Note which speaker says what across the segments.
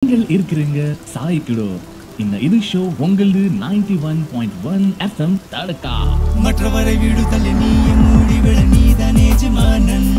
Speaker 1: நீங்கள் இருக்கிறீங்க சாய்க்கிடோ இது ஷோ உங்களது 91.1 FM தடக்கா
Speaker 2: மற்றவரை விடுதல் நீ மூடிவிட நீதான் எஜமானன்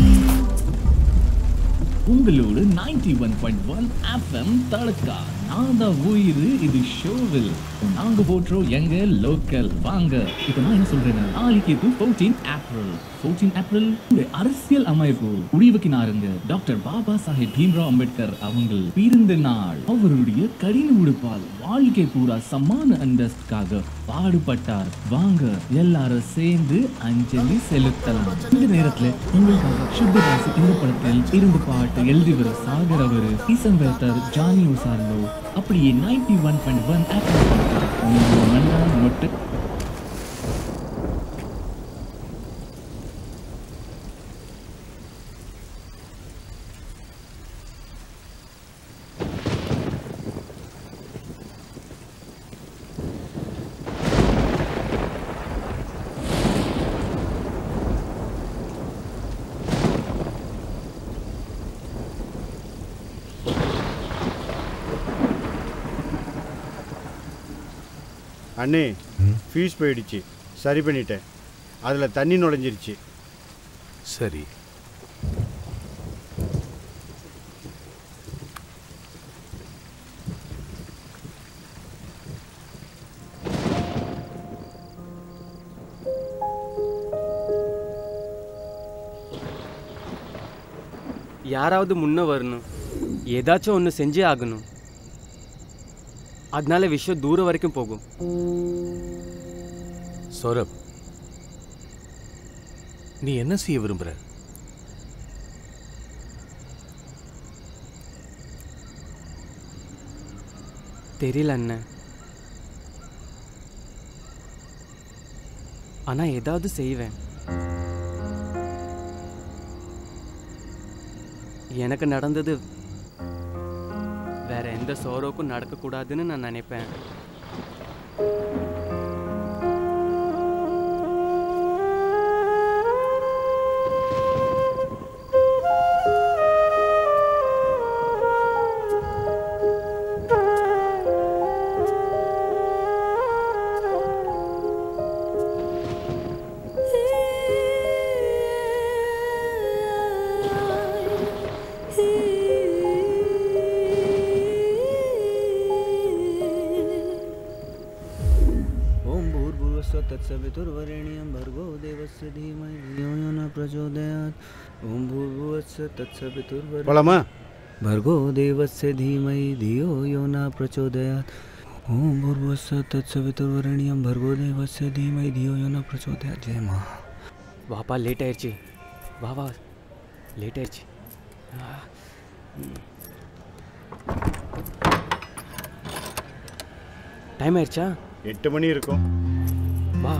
Speaker 1: உங்களோடு 91.1 FM தடக்கா நான் தான் உயிர் இது ஷோவில் நாங்க போற்றோம் எங்க லோக்கல் வாங்க இப்போ நான் என்ன சொல்றேன்னா நாளைக்கு 14 ஏப்ரல் அரசியல் அமைப்பு முடிவுக்கினாருங்க டாக்டர் பாபா சாஹேப் பீம்ராவ் அம்பேத்கர் அவங்க பிறந்த நாள் அவருடைய கடின உழைப்பால் வாழ்க்கை பூரா சமான அந்தஸ்துக்காக பாடுபட்டார் வாங்க எல்லாரும் சேர்ந்து அஞ்சலி செலுத்தலாம் இந்த நேரத்துல உங்களுக்காக சுத்தராசி இந்த படத்தில் இருந்து பாட்டு எழுதிவர் சாகர் அவரு இசம்பேத்தர் ஜானி உசார்லோ அப்படியே 91.1 மட்டும்
Speaker 3: அண்ணே ஃபியூஸ் போயிடுச்சு சரி பண்ணிட்டேன் அதில் தண்ணி நுழைஞ்சிருச்சு
Speaker 4: சரி
Speaker 5: யாராவது முன்ன வரணும் ஏதாச்சும் ஒன்று செஞ்சே ஆகணும் அதனால விஷயம் தூரம் வரைக்கும் போகும்
Speaker 4: சௌரப் நீ என்ன செய்ய விரும்புற
Speaker 5: தெரியல அண்ணன் ஆனா ஏதாவது செய்வேன் எனக்கு நடந்தது வேற எந்த சோரோக்கும் நடக்கக்கூடாதுன்னு நான் நினைப்பேன்
Speaker 2: तत्सवितुर्वरेण्यं भर्गो देवस्य धीमहि धियो यो न प्रचोदयात् ओम भूर्भुवस्सुः तत्सवितुर्वरेण्यं भर्गो देवस्य धीमहि धियो यो न प्रचोदयात् ओम भूर्भुवस्सुः तत्सवितुर्वरेण्यं भर्गो देवस्य धीमहि धियो यो न प्रचोदयात् जय मां
Speaker 5: வாப்பா லேட் ஆயிடுச்சு வா லேட் ஆயிடுச்சு டைம் ஆயிடுச்சா
Speaker 3: 8 மணி இருக்கும்
Speaker 5: வா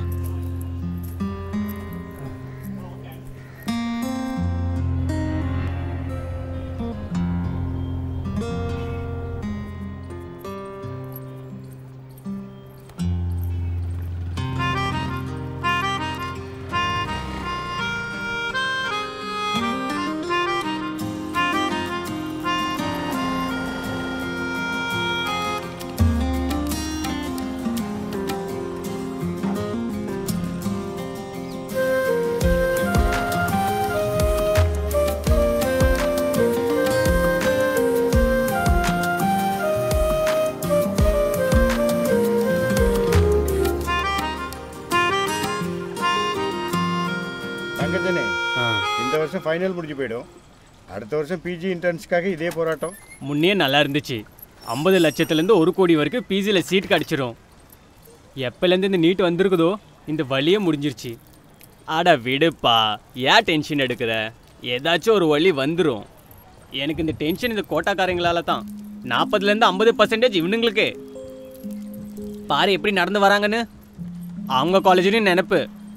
Speaker 3: இந்த வருஷம் ஃபைனல் முடிஞ்சு போய்டும் அடுத்த வருஷம் பிஜி இன்டர்ன்ஸ்க்காக இதே போராட்டம்
Speaker 5: முன்னே நல்லா இருந்துச்சு 50 லட்சத்துலேருந்து 1 கோடி வரைக்கும் பிஜியில் சீட் கிடச்சிரும் எப்போலேருந்து இந்த நீட் வந்திருக்குதோ இந்த வழியே முடிஞ்சிருச்சு ஆடா விடுப்பா ஏன் டென்ஷன் எடுக்கிற ஏதாச்சும் ஒரு வழி வந்துடும் எனக்கு இந்த டென்ஷன் இந்த கோட்டாக்காரங்களால தான் 40% 50% இவனுங்களுக்கு பாரு எப்படி நடந்து வராங்கன்னு அவங்க காலேஜ்லையும் நினைப்பு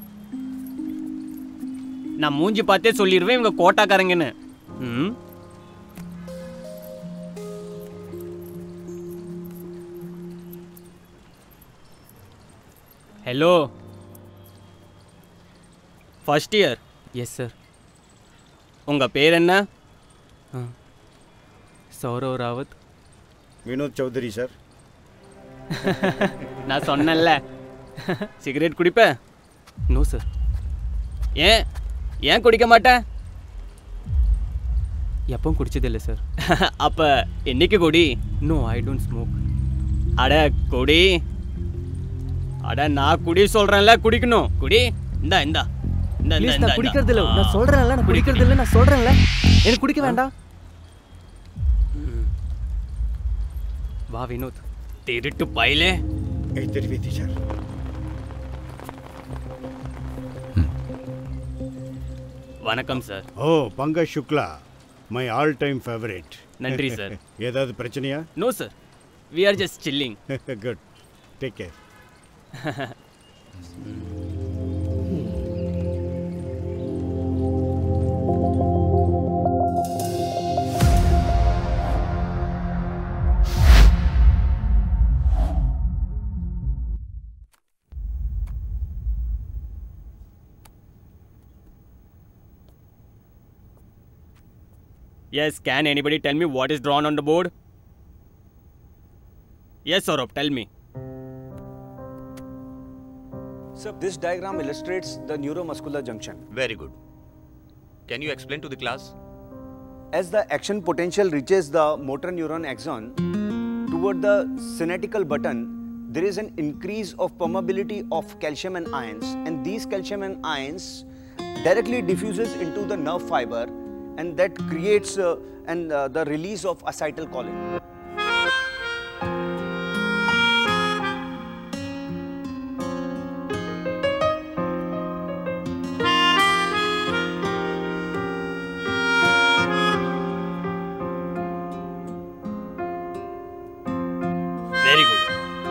Speaker 5: நான் மூஞ்சி பார்த்தே சொல்லிடுவேன் இவங்க கோட்டாக்காரங்கன்னு hello first year yes sir उंगा पेर सौरव रावत
Speaker 3: வினோத் சௌத்ரி சார்.
Speaker 5: நான் சொன்னேன்ல சிகரெட் குடிப்ப. No sir. ஏன் குடிக்க மாட்டேன்? எப்பவும் குடிச்சதில்லை சார். அப்போ என்னைக்கு குடி? No, I don't smoke. அட குடி. அட நான் குடி சொல்கிறேன்ல, குடிக்கணும். குடி. இந்தா இந்தா இந்த
Speaker 2: நான் குடிக்கிறது இல்லை. நான் சொல்கிறேன்ல, நான் குடிக்கிறது இல்லை. நான் சொல்கிறேன்ல, எனக்கு குடிக்க வேண்டாம்.
Speaker 5: வா வினோத். திருட்டு பையலே.
Speaker 3: தெரிவித்து சார்.
Speaker 5: வணக்கம் sir.
Speaker 3: Oh, Pankaj Shukla, my all time favourite.
Speaker 5: நன்றி சார்.
Speaker 3: ஏதாவது பிரச்சனையா?
Speaker 5: No sir, we are just chilling.
Speaker 3: Good, take care.
Speaker 5: Yes, can anybody tell me what is drawn on the board? Yes, Saurabh, tell me.
Speaker 2: Sir, this diagram illustrates the neuromuscular junction.
Speaker 6: Very good. Can you explain to the class?
Speaker 2: As the action potential reaches the motor neuron axon toward the synaptical button, there is an increase of permeability of calcium and ions, and these calcium and ions directly diffuses into the nerve fiber, and that creates the release of acetylcholine.
Speaker 5: Very good.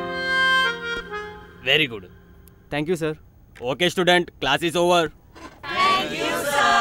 Speaker 5: Very good. Thank you, sir. Okay, student, class is over.
Speaker 7: Thank you, sir.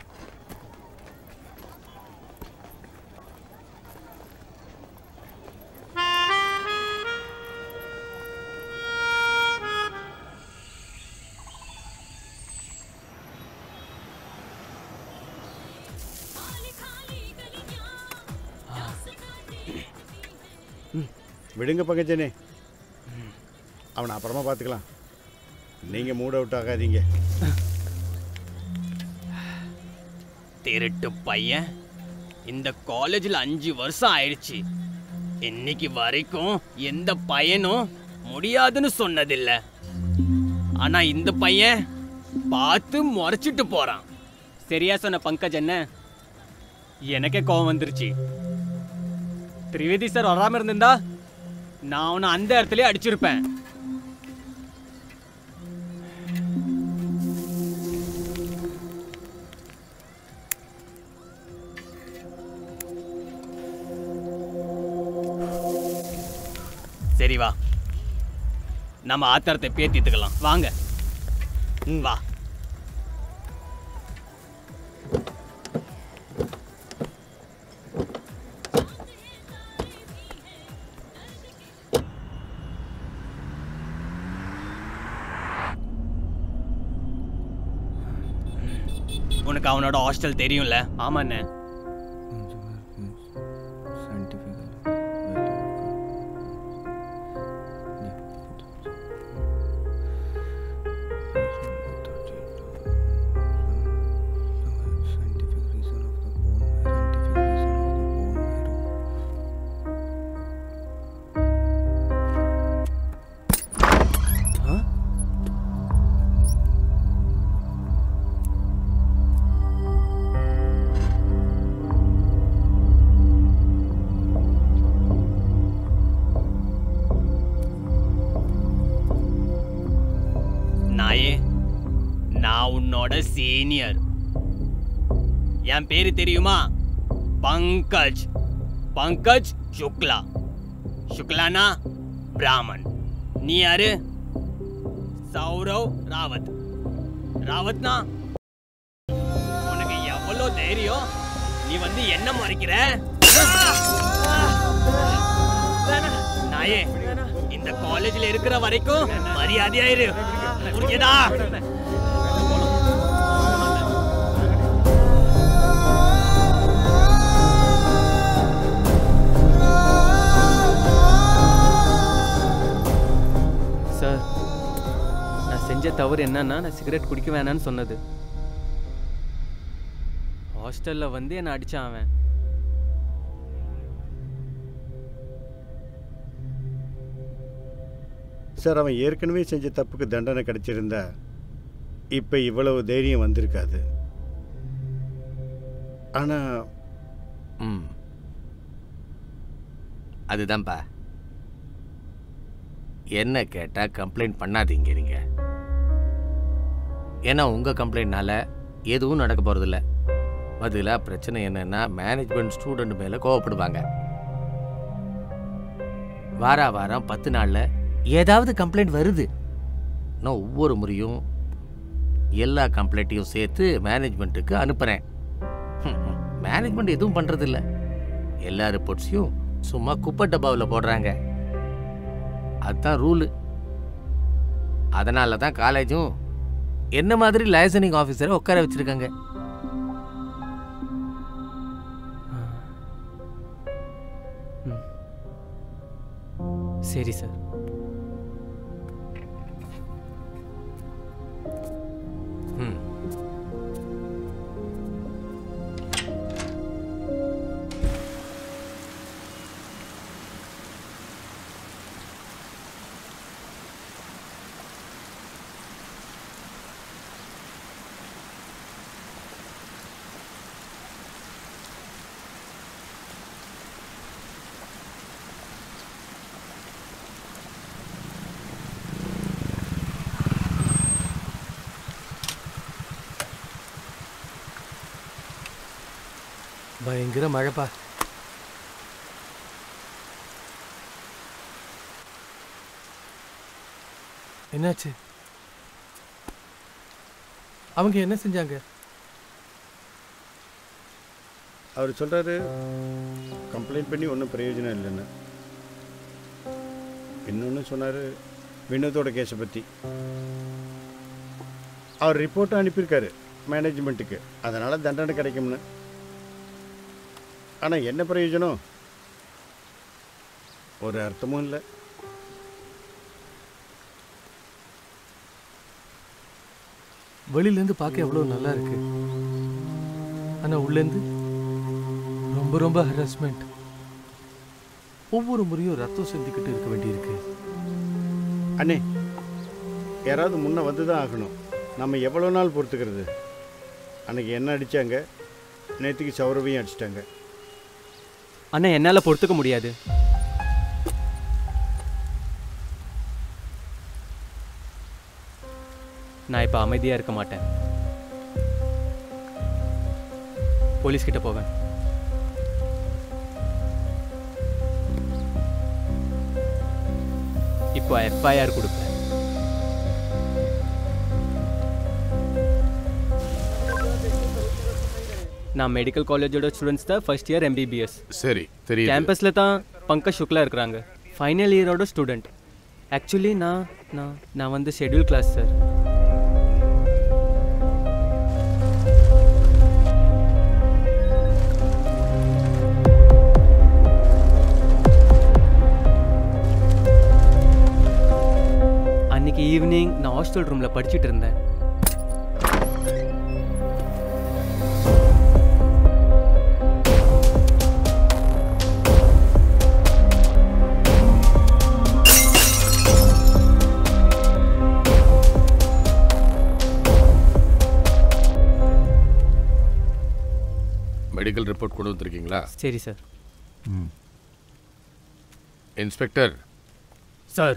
Speaker 3: விடுங்க பங்கஜனே, அவனை அப்புறமா பார்த்துக்கலாம். நீங்கள் mood out ஆகாதீங்க.
Speaker 5: திருட்டு பையன். இந்த காலேஜில் 5 வருஷம் ஆயிடுச்சு. இன்னைக்கு வரைக்கும் எந்த பையனும் முடியாதுன்னு சொன்னதில்லை. ஆனால் இந்த பையன் பார்த்து முறைச்சிட்டு போகிறான். சரியா சொன்ன பங்கஜ் என்ன? எனக்கே கோவம் வந்துருச்சு. திரிவேதி சார் வராமல் இருந்திருந்தா நான் அவனை அந்த இடத்துலயே அடிச்சிருப்பேன். சரி வா, நம்ம ஆத்திரத்தை பேத்திட்டுக்கலாம். வாங்க வா. உனக்கு அவனோட ஹாஸ்டல் தெரியும்ல? ஆமாண்ணே. நான் உன்னோட சீனியர். என் பேரு தெரியுமா? பங்கஜ். பங்கஜ் சுக்லா. சுக்லானா பிராமன். நீ யாரு? சௌரவ் ராவத். ராவத்னா உனக்கு எவ்வளோ தைரியம்? நீ வந்து என்ன மறைக்கிற? நாயே, இந்த காலேஜ்ல இருக்கிற வரைக்கும் மரியாதையா இரு. புரியுதா? செஞ்ச தவறு என்னன்னா நான் சிகரெட் குடிக்க வேணான்னு சொன்னது. ஹாஸ்டலில் வந்து என்னை அடித்தான் அவன்.
Speaker 3: சார், அவன் ஏற்கனவே செஞ்ச தப்புக்கு தண்டனை கிடைச்சிருந்தா இப்போ இவ்வளவு தைரியம் வந்திருக்காது. ஆனால்
Speaker 4: அதுதான்ப்பா, என்ன கேட்டால் கம்ப்ளைண்ட் பண்ணாதீங்க நீங்கள். ஏன்னா உங்கள் கம்ப்ளைண்ட்னால எதுவும் நடக்க போகிறதில்ல. பதிலாக பிரச்சனை என்னென்னா மேனேஜ்மெண்ட் ஸ்டூடெண்ட் மேலே கோவப்படுவாங்க. வாரம் 10 நாளில் ஏதாவது கம்ப்ளைண்ட் வருது. நான் ஒவ்வொரு முறையும் எல்லா கம்ப்ளைண்ட்டையும் சேர்த்து மேனேஜ்மெண்ட்டுக்கு அனுப்புகிறேன். மேனேஜ்மெண்ட் எதுவும் பண்ணுறதில்ல. எல்லா ரிப்போர்ட்ஸையும் சும்மா குப்பை டப்பாவில் போடுறாங்க. அதுதான் ரூலு. அதனால தான் காலேஜும் என்ன மாதிரி லைசனிங் ஆஃபீஸரை உட்கார வச்சுருக்காங்க.
Speaker 5: சரி சார்.
Speaker 4: பயங்கர மழைப்பா. என்னாச்சு? அவங்க என்ன செஞ்சாங்க?
Speaker 3: அவர் சொல்கிறாரு கம்ப்ளைண்ட் பண்ணி ஒன்றும் பிரயோஜனம் இல்லைன்னு. இன்னொன்று சொன்னார் வினோதோட கேஸை பற்றி. அவர் ரிப்போர்ட்டை அனுப்பியிருக்காரு மேனேஜ்மெண்ட்டுக்கு, அதனால் தண்டனை கிடைக்கும்னு. ஆனால் என்ன பிரயோஜனம்? ஒரு அர்த்தமும் இல்லை.
Speaker 4: வெளியிலேருந்து பார்க்க எவ்வளோ நல்லா இருக்கு, ஆனால் உள்ளேருந்து ரொம்ப ரொம்ப ஹராஸ்மெண்ட். ஒவ்வொரு முறையும் ரத்தம் சிந்திக்கிட்டு இருக்க வேண்டியிருக்கு.
Speaker 3: அண்ணே, யாராவது முன்னே வந்து தான் ஆகணும். நம்ம எவ்வளோ நாள் பொறுத்துக்கிறது? அன்றைக்கி என்ன அடித்தாங்க, நேற்றுக்கு சௌரவையும் அடிச்சிட்டாங்க.
Speaker 5: அண்ணா என்னால் பொறுத்துக்க முடியாது. நான் இப்போ அமைதியாக இருக்க மாட்டேன். போலீஸ்கிட்ட போவேன். இப்போ எஃப்ஐஆர் கொடுப்பேன். நான் மெடிக்கல் காலேஜோட ஸ்டூடெண்ட்ஸ் தான் ஃபர்ஸ்ட் இயர் MBBS.
Speaker 4: சரி, தெரியும்.
Speaker 5: கேம்பஸில் தான் பங்கஜ் சுக்லா இருக்கிறாங்க, ஃபைனல் இயரோட ஸ்டூடெண்ட். ஆக்சுவலி நான் வந்து ஷெட்யூல் கிளாஸ் சார். அன்னைக்கு ஈவினிங் நான் ஹாஸ்டல் ரூமில் படிச்சுட்டு இருந்தேன்.
Speaker 4: மெடிக்கல் ரிப்போர்ட் கொண்டு வந்திருக்கீங்களா?
Speaker 5: சரி சார்.
Speaker 4: Inspector
Speaker 5: sir.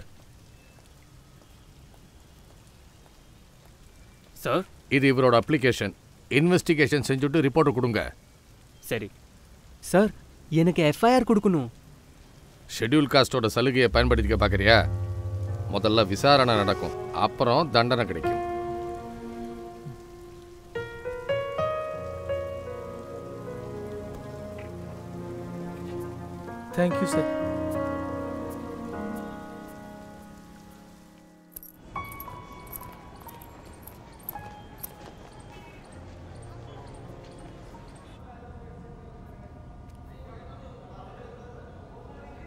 Speaker 5: சார்,
Speaker 4: இது இவரோட அப்ளிகேஷன். இன்வெஸ்டிகேஷன் செஞ்சுட்டு ரிப்போர்ட்டை கொடுங்க.
Speaker 5: சரி சார். எனக்கு எஃப்ஐஆர் கொடுக்கணும்.
Speaker 4: ஷெட்யூல் காஸ்டோட சலுகையை பயன்படுத்திக்க பார்க்குறியா? முதல்ல விசாரணை நடக்கும், அப்புறம் தண்டனை கிடைக்கும். Thank you sir.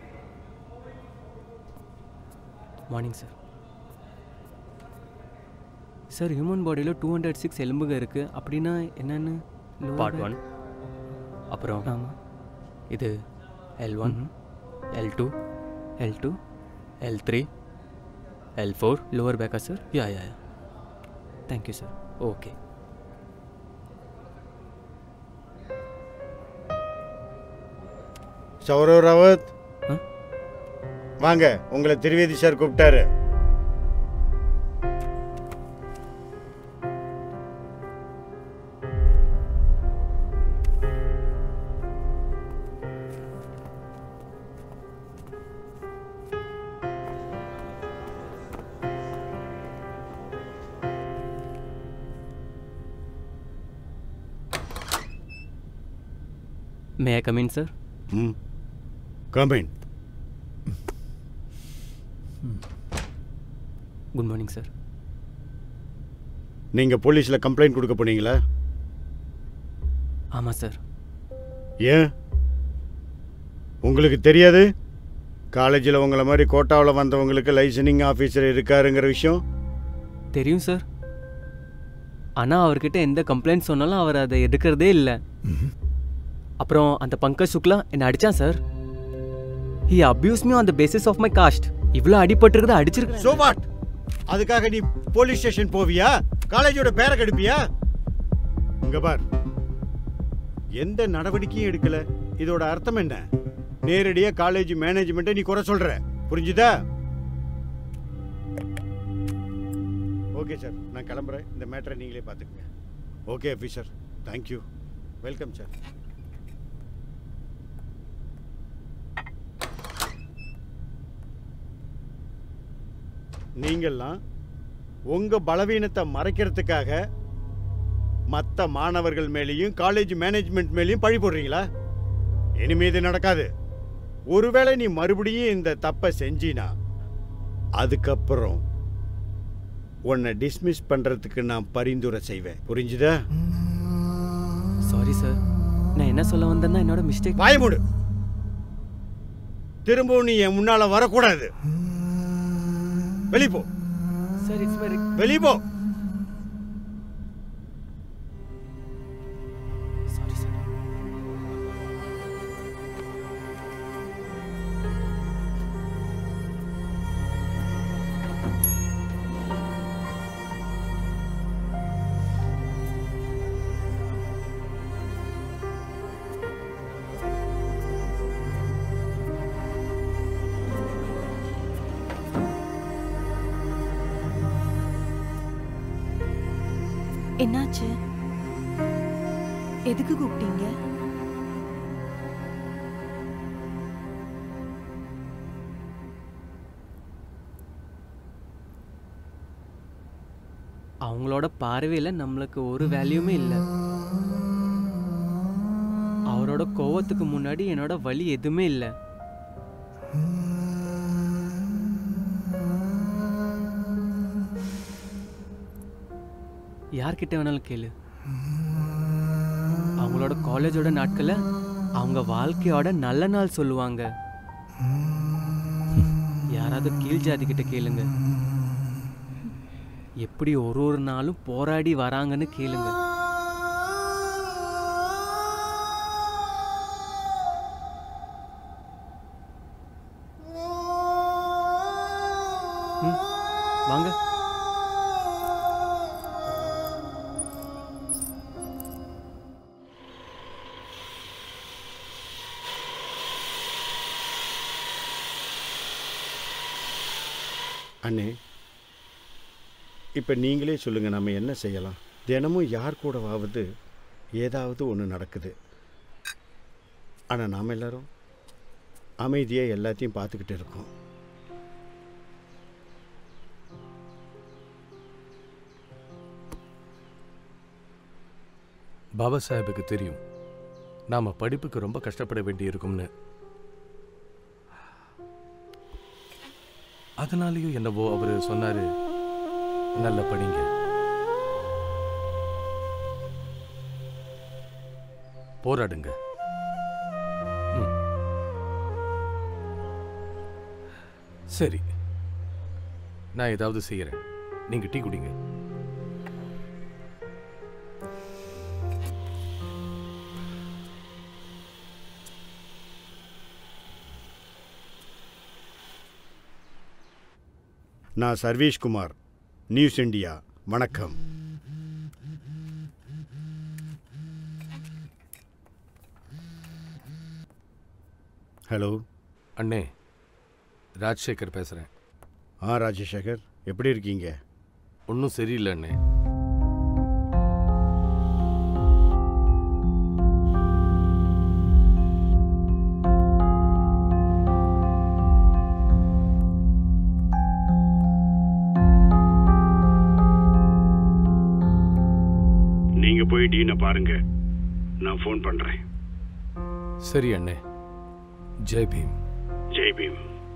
Speaker 5: Morning sir.
Speaker 2: Sir human பாடியில் 206 எலும்புங்க இருக்குது. அப்படின்னா என்னென்னு?
Speaker 5: பார்ட் 1, அப்புறம்
Speaker 2: ஆமாம்.
Speaker 5: இது L1, L2,
Speaker 2: L2,
Speaker 5: L3, L4.
Speaker 2: Lower பேக்கா sir?
Speaker 5: Yeah.
Speaker 2: Thank you sir.
Speaker 5: Okay.
Speaker 3: Saurav Rawat வாங்க, உங்களை திரிவேதி சார் கூப்பிட்டாரு.
Speaker 2: May I come in sir?
Speaker 3: Come in.
Speaker 2: Good morning sir.
Speaker 3: நீங்கள் போலீஸில் கம்ப்ளைண்ட் கொடுக்க போனீங்களா?
Speaker 2: ஆமாம் சார்.
Speaker 3: ஏன் உங்களுக்கு தெரியாது காலேஜில் உங்களை மாதிரி கோட்டாவில் வந்தவங்களுக்கு லைசனிங் ஆஃபீஸர் இருக்காருங்கிற விஷயம்?
Speaker 2: தெரியும் சார். ஆனால் அவர்கிட்ட எந்த கம்ப்ளைண்ட் சொன்னாலும் அவர் அதை எடுக்கிறதே இல்லை. அப்புறம் அந்த பங்கஜ் சுக்லா என்னை அடித்தான் sir. He abuse me on the basis of my caste. இவ்வளோ அடிபட்டுருக்குது, அடிச்சிருக்கேன்.
Speaker 3: So what? அதுக்காக நீ போலீஸ் ஸ்டேஷன் போவியா? காலேஜோட பேரை கெடுப்பியா? இங்க பார், எந்த நடவடிக்கையும் எடுக்கல. இதோட அர்த்தம் என்ன? நேரடியா காலேஜ் மேனேஜ்மெண்ட்டை நீ குறை சொல்ற. புரிஞ்சுதா? ஓகே சார், நான் கிளம்புறேன். இந்த மேட்டரை நீங்களே பார்த்துக்கங்க. Okay officer, thank you. Welcome sir. நீங்கள்லாம் உங்க பலவீனத்தை மறைக்கிறதுக்காக மற்ற மாணவர்கள் மேலேயும் காலேஜ் மேனேஜ்மெண்ட் மேலேயும் பழி போடுறீங்களா? இனிமே இது நடக்காது. ஒருவேளை நீ மறுபடியும் இந்த தப்பை செஞ்சினா அதுக்கப்புறம் உன்னை டிஸ்மிஸ் பண்றதுக்கு நான் பரிந்துரை செய்வேன். புரிஞ்சுதா?
Speaker 2: சாரி சார், நான் என்ன சொல்ல வந்தேன்னா என்னோட மிஸ்டேக்.
Speaker 3: வாய மூடு. திரும்பவும் நீ என் முன்னால வரக்கூடாது. வெளியே போ.
Speaker 2: சார், இட்ஸ் வெரி
Speaker 3: வெளியே போ.
Speaker 2: Sorry sir.
Speaker 8: என்னாச்சு? எதுக்கு கூப்பிட்டீங்க?
Speaker 2: அவங்களோட பார்வையில் நம்மளுக்கு ஒரு வேல்யூமே இல்லை. அவரோட கோவத்துக்கு முன்னாடி என்னோட வலி எதுவுமே இல்லை. யார்கிட்ட வேணாலும் கேளு. அவங்களோட காலேஜோட நாட்களை அவங்க வாழ்க்கையோட நல்ல நாள் சொல்லுவாங்க. யாராவது கீழ் ஜாதி கிட்ட கேளுங்க, எப்படி ஒரு நாளும் போராடி வராங்கன்னு கேளுங்க. வாங்க.
Speaker 3: அண்ணே, இப்போ நீங்களே சொல்லுங்கள், நம்ம என்ன செய்யலாம்? தினமும் யார் கூடவாவது ஏதாவது ஒன்று நடக்குது. ஆனால் நாம் எல்லாரும் அமைதியாக எல்லாத்தையும் பார்த்துக்கிட்டு இருக்கோம்.
Speaker 4: பாபா சாஹேபுக்கு தெரியும் நாம் படிப்புக்கு ரொம்ப கஷ்டப்பட வேண்டியிருக்கும்னு. அதனாலேயும் என்னவோ அவர் சொன்னாரு, நல்ல படிங்க, போராடுங்க. சரி, நான் ஏதாவது செய்யறேன், நீங்க டீ குடிங்க.
Speaker 3: நான் சர்வேஷ்குமார், நியூஸ் இந்தியா. வணக்கம். ஹலோ
Speaker 4: அண்ணே, ராஜசேகர் பேசுகிறேன்.
Speaker 3: ராஜசேகர், எப்படி இருக்கீங்க?
Speaker 4: ஒன்றும் சரியில்லை அண்ணே.
Speaker 3: நீங்க போய் டீனை பாருங்க, நான் ஃபோன் பண்றேன்.
Speaker 4: சரி அண்ணே. ஜெய் பீம்.
Speaker 3: ஜெய் பீம்.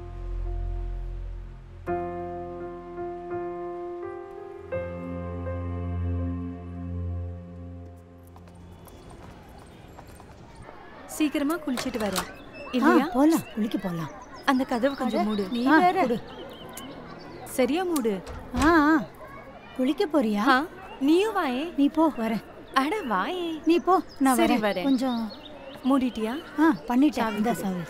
Speaker 8: சீக்கிரமா குளிச்சிட்டு வரேன் இல்லையா?
Speaker 9: போலாம், குளிக்க போலாம்.
Speaker 8: அந்த கதவு கொஞ்சம் மூடு.
Speaker 9: நீ வேற
Speaker 8: சரியா மூடு.
Speaker 9: குளிக்க போறியா?
Speaker 8: நீயும் வாயே.
Speaker 9: நீ போ, வரேன்.
Speaker 8: அட வாயே.
Speaker 9: நீ போ, நான்
Speaker 8: சரி
Speaker 9: வரேன்.
Speaker 8: வரேன்.
Speaker 9: கொஞ்சம்
Speaker 8: மூடிட்டியா?
Speaker 9: பண்ணிட்டேன். இந்த சாவி.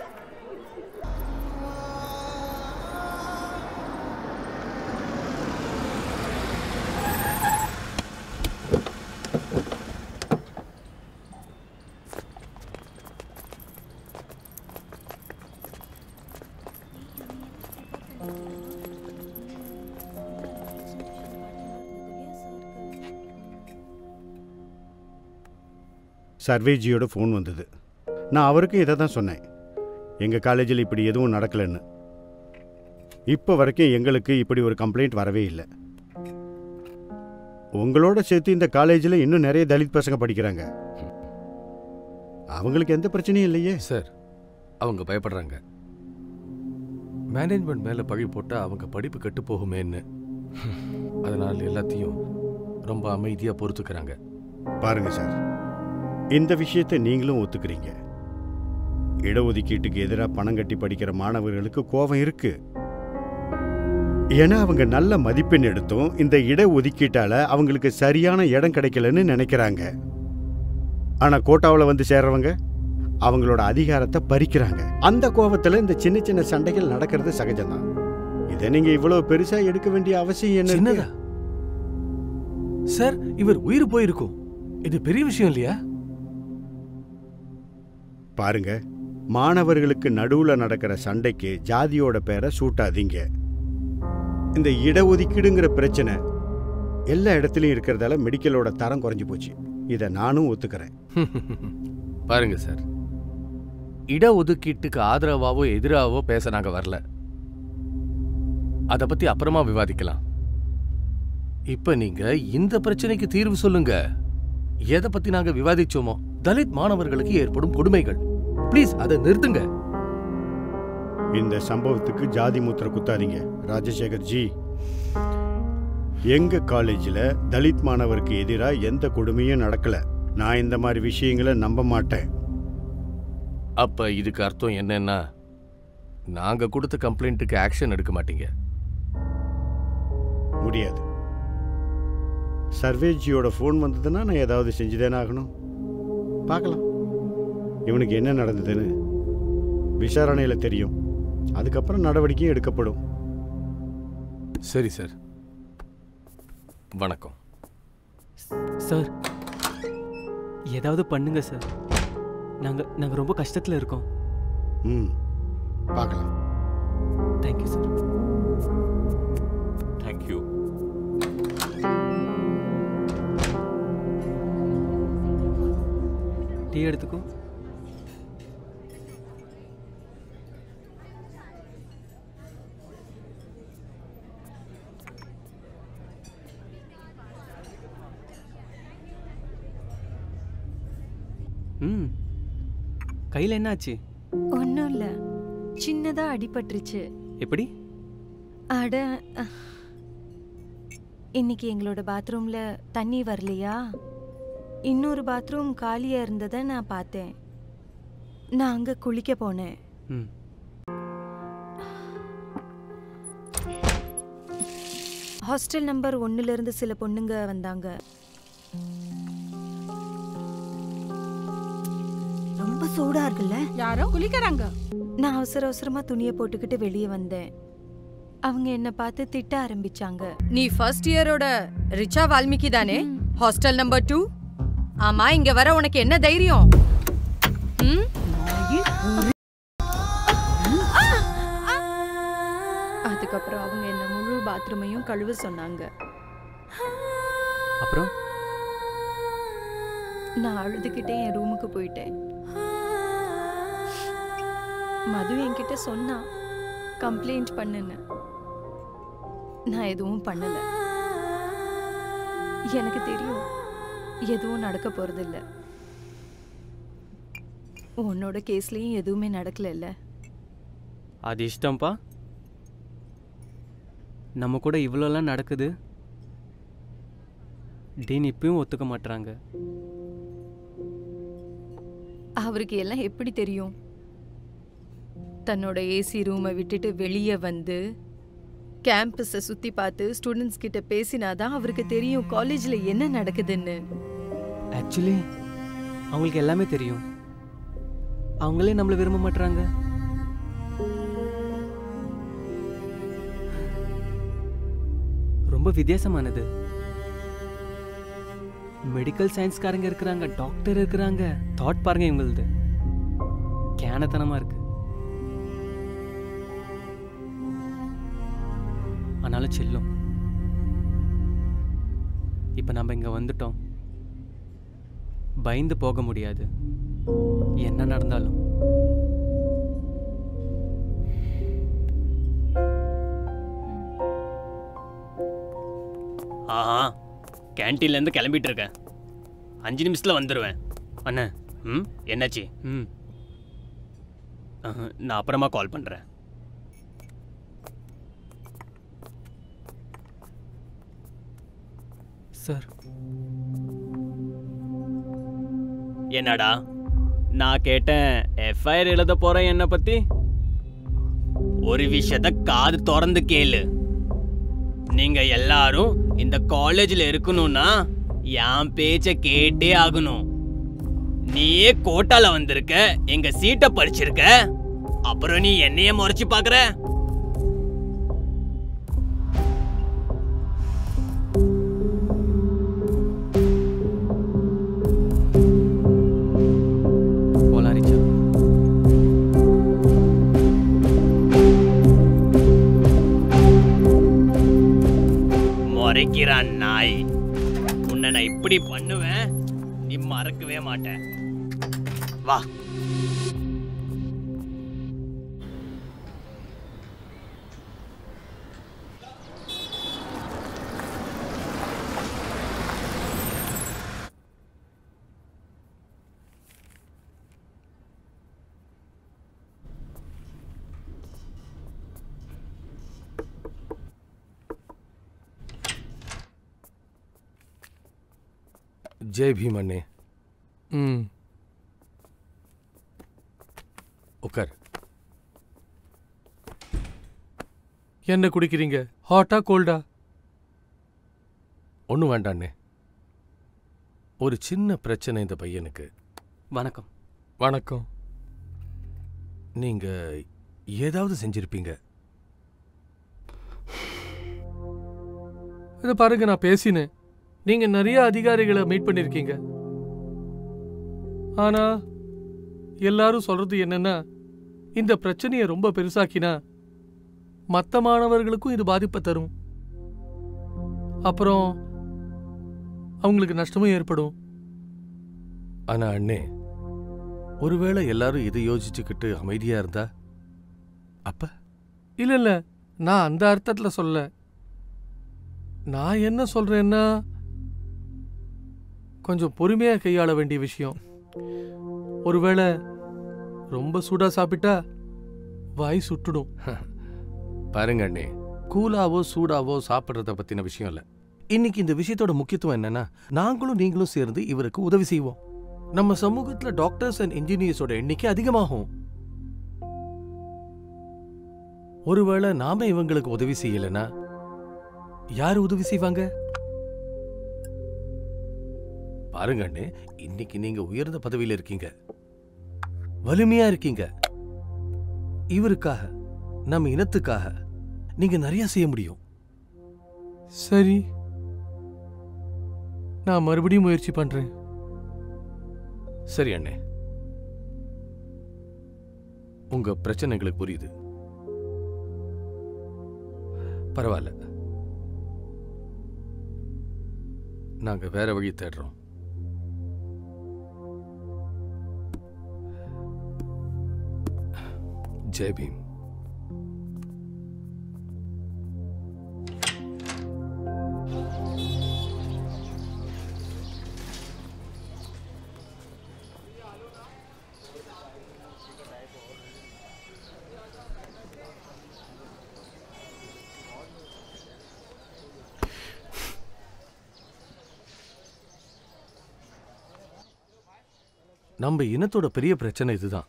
Speaker 3: சர்வேஜியோட ஃபோன் வந்தது. நான் அவருக்கும் இதை தான் சொன்னேன், எங்கள் காலேஜில் இப்படி எதுவும் நடக்கலைன்னு. இப்போ வரைக்கும் எங்களுக்கு இப்படி ஒரு கம்ப்ளைண்ட் வரவே இல்லை. உங்களோட சேர்த்து இந்த காலேஜில் இன்னும் நிறைய தலித் பசங்க படிக்கிறாங்க. அவங்களுக்கு எந்த பிரச்சனையும் இல்லையே
Speaker 4: சார். அவங்க பயப்படுறாங்க. மேனேஜ்மெண்ட் மேலே பழி போட்டால் அவங்க படிப்பு கெட்டு போகுமேன்னு. அதனால் எல்லாத்தையும் ரொம்ப அமைதியாக பொறுத்துக்கிறாங்க.
Speaker 3: பாருங்க சார், இந்த விஷயத்தை நீங்களும் ஒத்துக்கிறீங்க. இடஒதுக்கீட்டுக்கு எதிராக பணம் கட்டி படிக்கிற மாணவர்களுக்கு கோபம் இருக்கு. ஏன்னா அவங்க நல்ல மதிப்பெண் எடுத்தும் இந்த இடஒதுக்கீட்டால அவங்களுக்கு சரியான இடம் கிடைக்கலன்னு நினைக்கிறாங்க. ஆனா கோட்டாவில் வந்து சேர்றவங்க அவங்களோட அதிகாரத்தை பறிக்கிறாங்க. அந்த கோபத்துல இந்த சின்ன சின்ன சண்டைகள் நடக்கிறது சகஜம்தான். இதை நீங்க இவ்வளவு பெருசா எடுக்க வேண்டிய அவசியம் என்ன?
Speaker 4: சார், இவர் உயிர் போயிருக்கும். இது பெரிய விஷயம் இல்லையா?
Speaker 3: பாருங்க, மாணவர்களுக்கு நடுவுல நடக்கிற சண்டைக்கு ஜாதியோட பேரை சூட்டாதீங்க. இந்த இடஒதுக்கீடுங்கிற பிரச்சனை எல்லா இடத்துலயும் இருக்கிறதால மெடிக்கலோட தரம் குறைஞ்சு போச்சு. இதை நானும் ஒத்துக்கிறேன்.
Speaker 4: பாருங்க சார், இடஒதுக்கீட்டுக்கு ஆதரவாவோ எதிராவோ பேச நாங்க வரல. அதை பத்தி அப்புறமா விவாதிக்கலாம். இப்ப நீங்க இந்த பிரச்சனைக்கு தீர்வு சொல்லுங்க. எதை பத்தி நாங்க விவாதிச்சோமோ, தலித் மாணவர்களுக்கு ஏற்படும் கொடுமைகள், ப்ளீஸ் அதை நிறுத்துங்க.
Speaker 3: இந்த சம்பவத்துக்கு ஜாதி முத்திரை குத்தாதீங்க ராஜசேகர் ஜி. எங்க காலேஜில் தலித் மாணவருக்கு எதிராக எந்த கொடுமையும் நடக்கல. நான் இந்த மாதிரி விஷயங்களை நம்ப மாட்டேன்.
Speaker 4: அப்ப இதுக்கு அர்த்தம் என்னன்னா, நாங்க கொடுத்த கம்ப்ளைண்ட்டுக்கு ஆக்ஷன் எடுக்க மாட்டீங்க?
Speaker 3: முடியாது. சர்வேஜியோட ஃபோன் வந்ததுன்னா நான் ஏதாவது செஞ்சுதானே ஆகணும். பார்க்கலாம் இவனுக்கு என்ன நடந்ததுன்னு. விசாரணையில் தெரியும். அதுக்கப்புறம் நடவடிக்கையும் எடுக்கப்படும்.
Speaker 4: சரி சார், வணக்கம்
Speaker 5: சார். ஏதாவது பண்ணுங்க சார். நாங்கள் ரொம்ப கஷ்டத்தில் இருக்கோம்.
Speaker 3: பார்க்கலாம்.
Speaker 5: Thank you sir.
Speaker 6: தேங்க்யூ.
Speaker 5: டீ எடுத்துக்கோ. கையில் என்னாச்சு?
Speaker 8: ஒன்றும் இல்லை, சின்னதா அடிபட்டுருச்சு.
Speaker 5: எப்படி?
Speaker 8: அட, இன்னைக்கு எங்களோட பாத்ரூம்ல தண்ணி வரலையா? இன்னொரு பாத்ரூம் காலியா இருந்ததை நான் பார்த்தேன். நான் அங்க குளிக்க போனேன். ஹாஸ்டல் நம்பர் 1ல இருந்து சில பொண்ணுங்க வந்தாங்க.
Speaker 9: ரொம்ப சூடா இருக்குல்ல?
Speaker 10: யாரோ குளிக்கறாங்க.
Speaker 8: நான் அவசரமா துணியை போட்டுக்கிட்டு வெளியே வந்தேன். அவங்க என்ன பார்த்து திட்ட ஆரம்பிச்சாங்க.
Speaker 10: நீ ஃபர்ஸ்ட் இயரோட ரிச்சா வால்மீகி தானே? Hostel number 2. ஆமா, இங்க வர உனக்கு என்ன தைரியம்?
Speaker 8: அதுக்கப்புறம் அவங்க என்ன முழு பாத்ரூமையும் கழுவ சொன்னாங்க.
Speaker 5: அப்புறம்
Speaker 8: நான் அழுதுகிட்டே என் ரூமுக்கு போயிட்டேன். மது என்கிட்ட சொன்னா கம்ப்ளைண்ட் பண்ணுன்னு. நான் எதுவும் பண்ணல. எனக்கு தெரியும் எதுவும் நடக்க போறதில்ல. உன்னோட கேஸ்லயும் எதுவுமே நடக்கல.
Speaker 5: அது இஷ்டம்ப்பா. நம்ம கூட இவ்வளோலாம் நடக்குது. டீன் இப்பயும் ஒத்துக்க மாட்டாங்க.
Speaker 8: அவருக்கு எல்லாம் எப்படி தெரியும்? தன்னோட ஏசி ரூமை விட்டுட்டு வெளியே வந்து கேம்பஸை சுற்றி பார்த்து ஸ்டூடெண்ட்ஸ் கிட்ட பேசினாதான் அவருக்கு தெரியும் காலேஜில் என்ன நடக்குதுன்னு.
Speaker 5: ஆக்சுவலி அவங்களுக்கு எல்லாமே தெரியும். அவங்களே நம்மளை விரும்ப மாட்டாங்க. ரொம்ப வித்தியாசமானது. மெடிக்கல் சயின்ஸ்காரங்க இருக்கிறாங்க, டாக்டர் இருக்கிறாங்க. தாட் பாருங்க இவங்களது. கேனத்தனமா இருக்கு. ஆனாலும் செல்லும். இப்ப நம்ம இங்க வந்துட்டோம். பயந்து போக முடியாது என்ன நடந்தாலும். ஆஹா, கேன்டீன்ல இருந்து கிளம்பிட்டு இருக்கேன். 5 நிமிஷத்துல வந்துடுவேன். அண்ணா, என்னாச்சு? நான் அப்புறமா கால் பண்றேன். சார், என்னடா நான் கேட்டேன், எஃப்ஐஆர் எழுத போறேன் என்ன பத்தி? ஒரு விஷயத்த காது திறந்து கேளு. நீங்க எல்லாரும் இந்த காலேஜ்ல இருக்கணும்னா என் பேச்ச கேட்டே ஆகணும். நீயே கோட்டால வந்திருக்க, எங்க சீட்டை பறிச்சிருக்க, அப்புறம் நீ என்னைய முறைச்சு பாக்குற? முறைக்கிறான் நாய். உன்னை நான் இப்படி பண்ணுவேன், நீ மறக்கவே மாட்டேன். வா.
Speaker 4: ஜெய் பீம் அண்ணே. உட்கார்.
Speaker 11: என்ன குடிக்கிறீங்க? ஹாட்டா கோல்டா?
Speaker 4: ஒன்றும் வேண்டாண்ணே. ஒரு சின்ன பிரச்சனை இந்த பையனுக்கு.
Speaker 5: வணக்கம்.
Speaker 11: வணக்கம்.
Speaker 4: நீங்க ஏதாவது செஞ்சிருப்பீங்க.
Speaker 11: இதை பாருங்க, நான் பேசினேன். நீங்க நிறைய அதிகாரிகளை மீட் பண்ணிருக்கீங்க. ஆனா எல்லாரும் சொல்றது என்னன்னா, இந்த பிரச்சனையை ரொம்ப பெருசாக்கினா மற்ற மாணவர்களுக்கும் இது பாதிப்பை தரும். அப்புறம் அவங்களுக்கு நஷ்டமும் ஏற்படும்.
Speaker 4: ஆனா அண்ணே, ஒருவேளை எல்லாரும் இதை யோசிச்சுக்கிட்டு அமைதியா இருந்தா அப்ப?
Speaker 11: இல்ல, நான் அந்த அர்த்தத்துல சொல்ல. நான் என்ன சொல்றேன்னா, கொஞ்சம் பொறுமையா கையாள வேண்டிய விஷயம். ஒருவேளை ரொம்ப சூடா சாப்பிட்டா வாய் சுட்டுடும்.
Speaker 4: பாருங்க அண்ணே, கூலாவோ சூடாவோ சாப்பிட்றத பத்தின விஷயம் இல்ல. இன்னைக்கு இந்த விஷயத்தோட முக்கியத்துவம் என்னன்னா, நாங்களும் நீங்களும் சேர்ந்து இவருக்கு உதவி செய்வோம். நம்ம சமூகத்துல டாக்டர்ஸ் அண்ட் இன்ஜினியர்ஸோட எண்ணிக்கை அதிகமாகும். ஒருவேளை நாம இவங்களுக்கு உதவி செய்யலனா யாரு உதவி செய்வாங்க? பாருங்க அண்ணே, இன்னைக்கு நீங்க உயர்ந்த பதவியில இருக்கீங்க, வலிமையா இருக்கீங்க. இவருக்காக, நம்ம இனத்துக்காக நீங்க நிறைய செய்ய முடியும்.
Speaker 11: சரி, நான் மறுபடியும் முயற்சி பண்றேன்.
Speaker 4: சரி அண்ணே, உங்க பிரச்சனை எங்களுக்கு புரியுது. பரவாயில்ல, நாங்க வேற வழி தேடுறோம். ஜெய் பீம். நம்ம இனத்தோட பெரிய பிரச்சனை இதுதான்.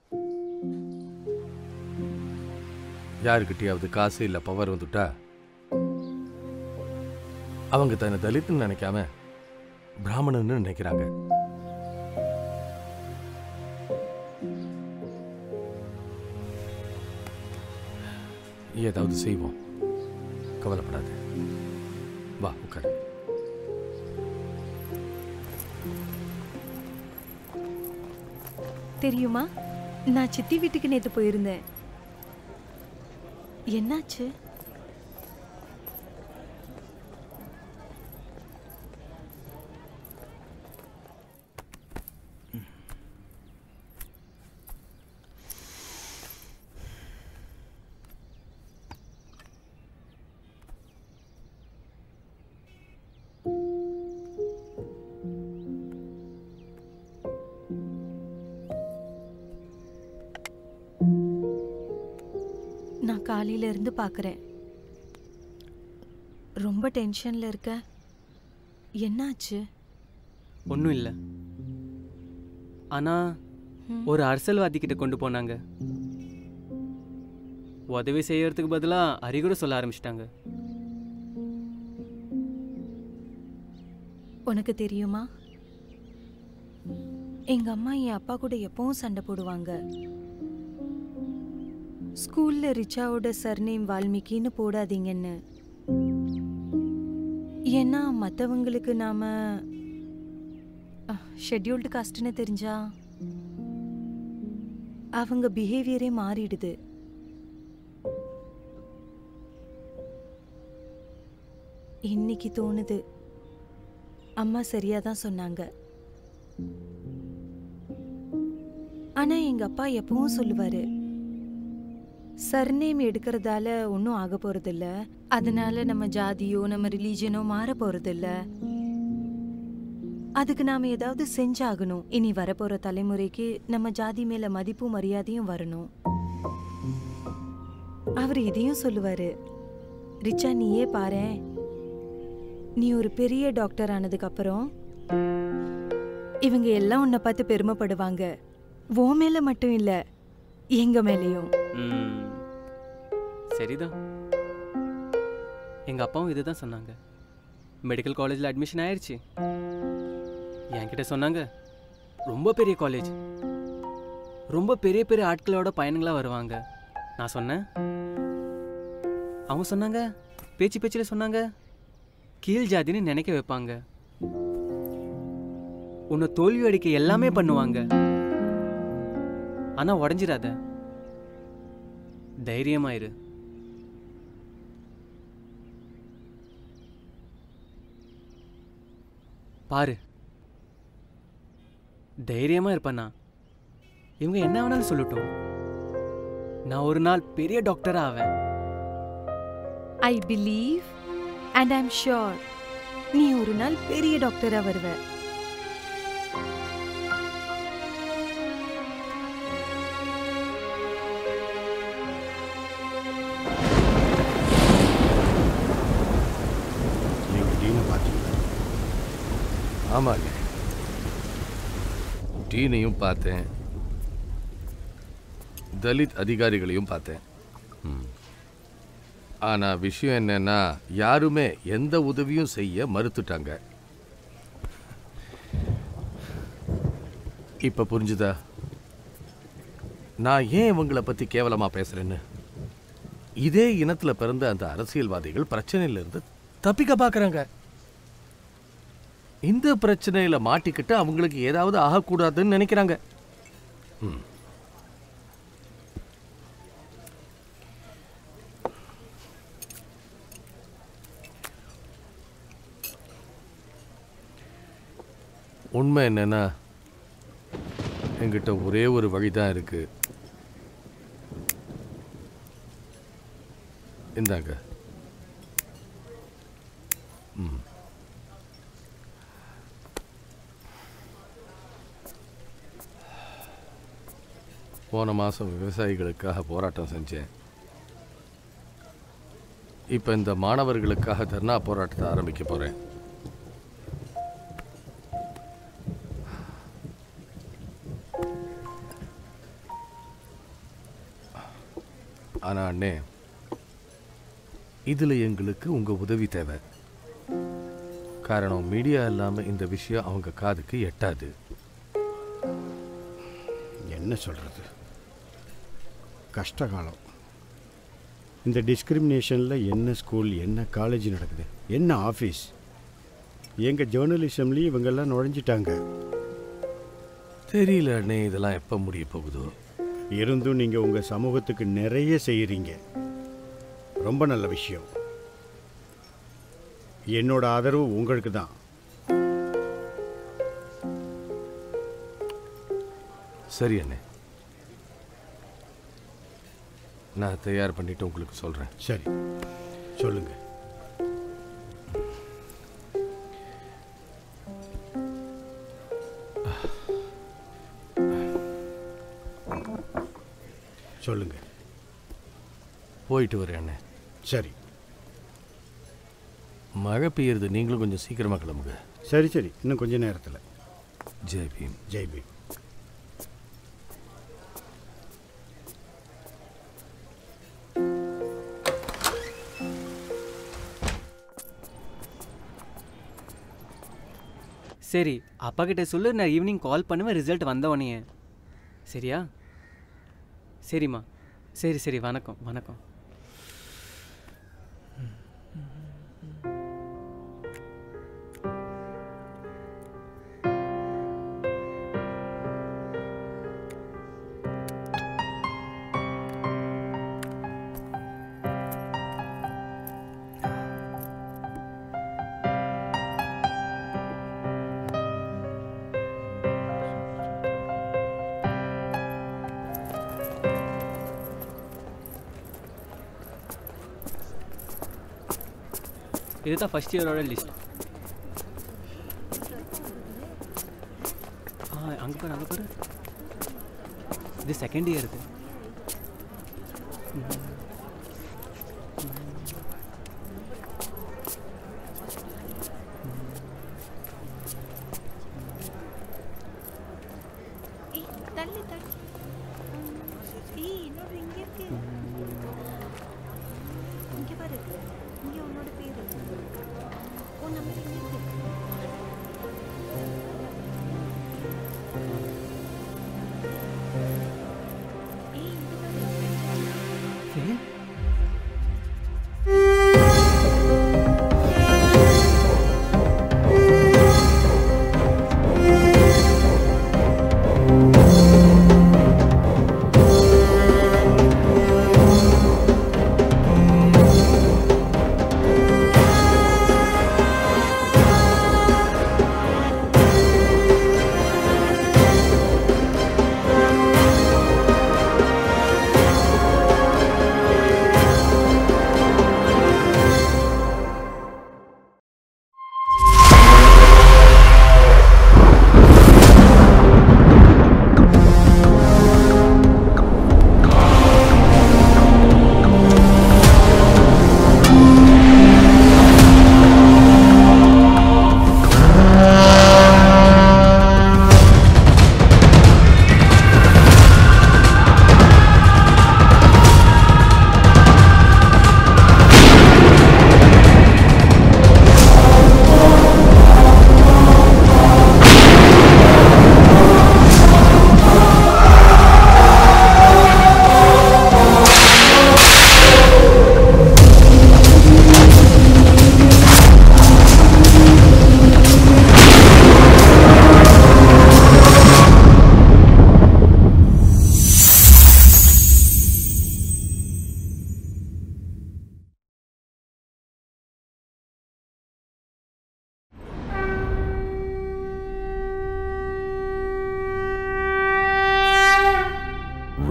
Speaker 4: யாருக்கிட்டையாவது காசு இல்ல பவர் வந்துட்டா அவங்க தன்னை தலித்துன்னு நினைக்காம பிராமணன்னு நினைக்கிறாங்க. ஏதாவது செய்வோம், கவலைப்படாது. வா உட்கார்.
Speaker 8: தெரியுமா, நான் சித்தி வீட்டுக்கு நேத்து போயிருந்தேன். என்னாச்சு? நான் காலையில இருந்து பார்க்குறேன். ரொம்ப டென்ஷன்ல இருக்க. என்னாச்சு?
Speaker 5: ஒன்றும் இல்லை. ஆனால் ஒரு அரசியல்வாதி கிட்ட கொண்டு போனாங்க. உதவி செய்யறதுக்கு பதிலாக அறிகுறி சொல்ல ஆரம்பிச்சிட்டாங்க.
Speaker 8: உனக்கு தெரியுமா, எங்க அம்மா என் அப்பா கூட எப்பவும் சண்டை போடுவாங்க. ஸ்கூல்ல ரிச்சாவோட சர்நேம் வால்மீகின்னு போடாதீங்கன்னு. ஏன்னா மற்றவங்களுக்கு நாம ஷெட்யூல்டு காஸ்ட்னு தெரிஞ்சா அவங்க பிஹேவியரே மாறிடுது. இன்னைக்கு தோணுது, அம்மா சரியா தான் சொன்னாங்க. ஆனா எங்க அப்பா எப்பவும் சொல்லுவாரு, சர்நேம் எடுக்கிறதால ஒன்றும் ஆக போறதில்ல, அதனால நம்ம ஜாதியோ நம்ம ரிலீஜனோ மாற போறதில்ல, அதுக்கு நாம ஏதாவது செஞ்சாகணும். இனி வரப்போற தலைமுறைக்கு நம்ம ஜாதி மேல மதிப்பும் மரியாதையும் வரணும். அவர் இதையும் சொல்லுவாரு, ரிச்சா நீயே பாரேன், நீ ஒரு பெரிய டாக்டர் ஆனதுக்கு அப்புறம் இவங்க எல்லாம் உன்னை பார்த்து பெருமைப்படுவாங்க. ஓ மேல மட்டும் இல்ல, எங்க மேலையும்.
Speaker 5: சரிதான். எங்கள் அப்பாவும் இது தான் சொன்னாங்க. மெடிக்கல் காலேஜில் அட்மிஷன் ஆயிடுச்சு. என்கிட்ட சொன்னாங்க, ரொம்ப பெரிய காலேஜ், ரொம்ப பெரிய பெரிய ஆட்களோட பயணங்களாக வருவாங்க. நான் சொன்னேன். அவங்க சொன்னாங்க, பேச்சு பேச்சில் சொன்னாங்க, கீழ் ஜாதின்னு நினைக்க வைப்பாங்க, உன்னை தோல்வி அடிக்க எல்லாமே பண்ணுவாங்க, ஆனால் உடஞ்சிடாத, தைரியமாயிரு. பாரு, தைரியமா இருப்பேன்னா இவங்க என்ன வேணாலும் சொல்லட்டும், நான் ஒரு நாள் பெரிய டாக்டரா ஆவேன்.
Speaker 8: I believe and I am sure நீ ஒரு நாள் பெரிய டாக்டரா வருவ.
Speaker 4: ஆமாங்க, டீனையும் பார்த்தேன், தலித் அதிகாரிகளையும் பார்த்தேன். ஆனா விஷயம் என்னன்னா, யாருமே எந்த உதவியும் செய்ய மறுத்துட்டாங்க. இப்ப புரிஞ்சுதா நான் ஏன் இவங்களை பத்தி கேவலமா பேசுறேன்னு? இதே இனத்துல பிறந்த அந்த அரசியல்வாதிகள் பிரச்சனையில இருந்து தப்பிக்க பாக்குறாங்க. இந்த பிரச்சனையில மாட்டிக்கிட்டு அவங்களுக்கு ஏதாவது ஆகக்கூடாதுன்னு நினைக்கிறாங்க. உண்மை என்னன்னா என்கிட்ட ஒரே ஒரு வழிதான் இருக்கு. இந்தாங்க. போன மாதம் விவசாயிகளுக்காக போராட்டம் செஞ்சேன். இப்போ இந்த மாணவர்களுக்காக தர்ணா போராட்டத்தை ஆரம்பிக்க போகிறேன். ஆனால் அண்ணே, இதில் எங்களுக்கு உங்கள் உதவி தேவை. காரணம், மீடியா இல்லாமல் இந்த விஷயம் அவங்க காதுக்கு எட்டாது.
Speaker 3: என்ன சொல்கிறது, கஷ்டகாலம். இந்த டிஸ்கிரிமினேஷனில் என்ன ஸ்கூல், என்ன காலேஜ் நடக்குது, என்ன ஆஃபீஸ், எங்கள் ஜேர்னலிசம்லேயும் இவங்கெல்லாம் நுழைஞ்சிட்டாங்க.
Speaker 4: தெரியல அண்ணே, இதெல்லாம் எப்போ முடிய போகுதோ.
Speaker 3: இருந்தும் நீங்கள் உங்கள் சமூகத்துக்கு நிறைய செய்கிறீங்க. ரொம்ப நல்ல விஷயம். என்னோட ஆதரவு உங்களுக்கு தான்.
Speaker 4: சரி அண்ணே, நான் தயார் பண்ணிட்டு உங்களுக்கு சொல்கிறேன்.
Speaker 3: சரி, சொல்லுங்க. சொல்லுங்க.
Speaker 4: போயிட்டு வரேன் அண்ணே.
Speaker 3: சரி.
Speaker 4: மழை பெய்யுறது, நீங்களும் கொஞ்சம் சீக்கிரமாக கிளம்புங்க.
Speaker 3: சரி சரி, இன்னும் கொஞ்ச நேரத்தில்.
Speaker 4: ஜெய் பீம்.
Speaker 3: ஜெய் பீம்.
Speaker 5: சரி, அப்பா கிட்ட சொல்லு, நான் ஈவினிங் கால் பண்ணுவேன் ரிசல்ட் வந்தவனே. சரியா? சரிம்மா. சரி சரி, வணக்கம் வணக்கம். இதுதான் ஃபர்ஸ்ட் இயரோட லிஸ்ட். அங்கே பாரு, அங்கே பாரு, இது செகண்ட் இயருக்கு.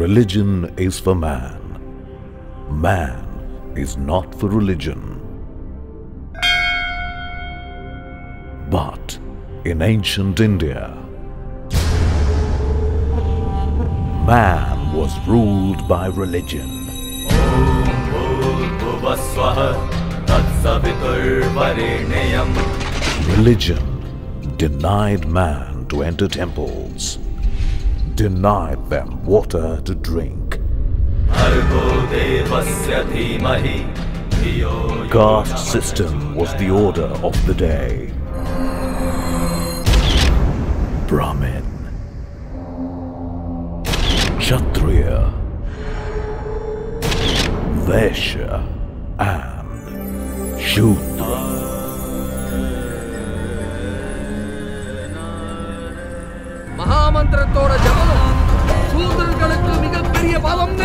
Speaker 12: Religion is for man. Man is not for religion. But in ancient India, man was ruled by religion. Religion denied man to enter temples, denied them water to drink. Caste system was the order of the day. Brahmin, Kshatriya, Vaishya and Shudra.
Speaker 11: மகாமந்திரத்தோட ஜபம் சூதர்களுக்கு மிகப்பெரிய பாவம்.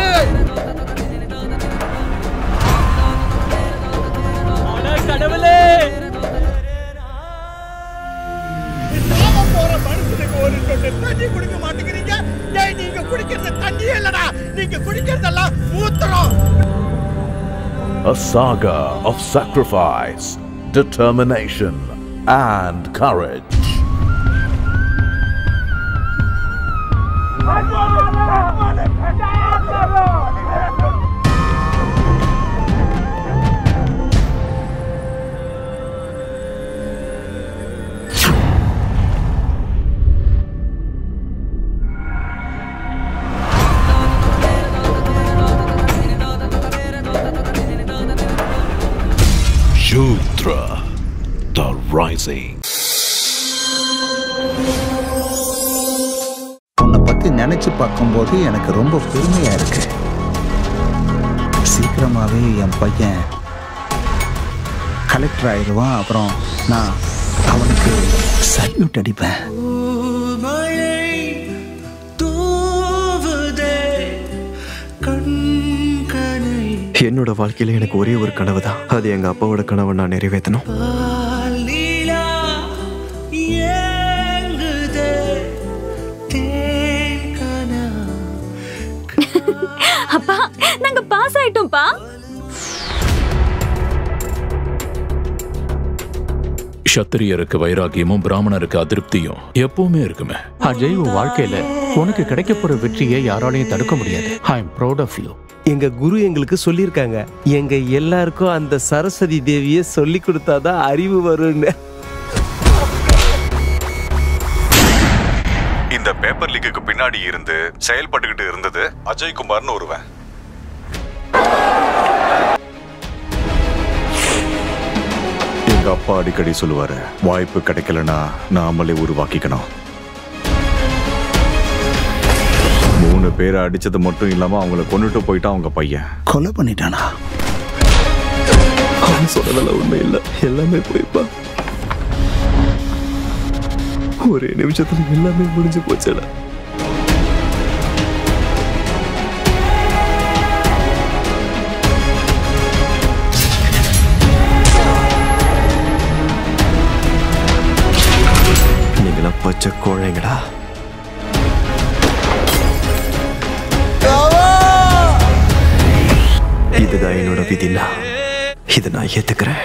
Speaker 5: கடவுளே,
Speaker 13: தண்ணி குடிக்க மாட்டேங்கிறீங்க. நீங்க குடிக்கிறது தண்ணியே இல்லடா, நீங்க குடிக்கிறதெல்லாம் மூத்திரம்.
Speaker 12: A saga of sacrifice, determination and courage. Shudra, the rising.
Speaker 14: உன்னை பத்தி நினைச்சு பார்க்கும்போது எனக்கு ரொம்ப பெருமையா இருக்கு. சீக்கிரமாவே என் பையன் கலெக்டர் ஆயிடுவான். அப்புறம் நான் அவனுக்கு சல்யூட் அடிப்பேன்.
Speaker 15: என்னோட வாழ்க்கையில எனக்கு ஒரே ஒரு கனவு தான். அது எங்க அப்பாவோட கனவை நான் நிறைவேற்றணும்.
Speaker 16: அப்பா, நாங்க பாஸ் ஆயிட்டோம்ப்பா.
Speaker 17: சத்திரியருக்கு வைராகியமும் பிராமணருக்கு அதிருப்தியும் எப்பவுமே இருக்குமே.
Speaker 18: அஜய், உன் வாழ்க்கையில உனக்கு கிடைக்க போற வெற்றியை யாராலையும் தடுக்க முடியாது. I am proud of you.
Speaker 19: எங்க குரு எங்களுக்கு சொல்லியிருக்காங்க, எங்க எல்லாருக்கும் அந்த சரஸ்வதி தேவியை சொல்லி கொடுத்தாதான் அறிவு வரும்னு.
Speaker 20: இந்த பேப்பர் லீக்குக்கு பின்னாடி இருந்து செயல்பட்டுக்கிட்டு இருந்தது அஜய் குமார்னு ஒருவன். எங்க அப்பா அடிக்கடி சொல்லுவாரு, வாய்ப்பு கிடைக்கலனா நாமளே உருவாக்கிக்கணும். 3 பேரை அடிச்சது மட்டும் இல்லாம அவங்கள கொண்டுட்டு போயிட்டான் அவங்க பையன்.
Speaker 14: கொலை பண்ணிட்டானா?
Speaker 15: அவன் சொன்னதெல்லாம் உண்மை இல்லை, எல்லாமே போய்ப்பா. ஒரே நிமிஷத்துல எல்லாமே முடிஞ்சு போச்சுடா. நீங்களாம் பச்சை கோழைங்கடா. இதுதான் என்னோட விதினா, இதை நான் ஏத்துக்கிறேன்.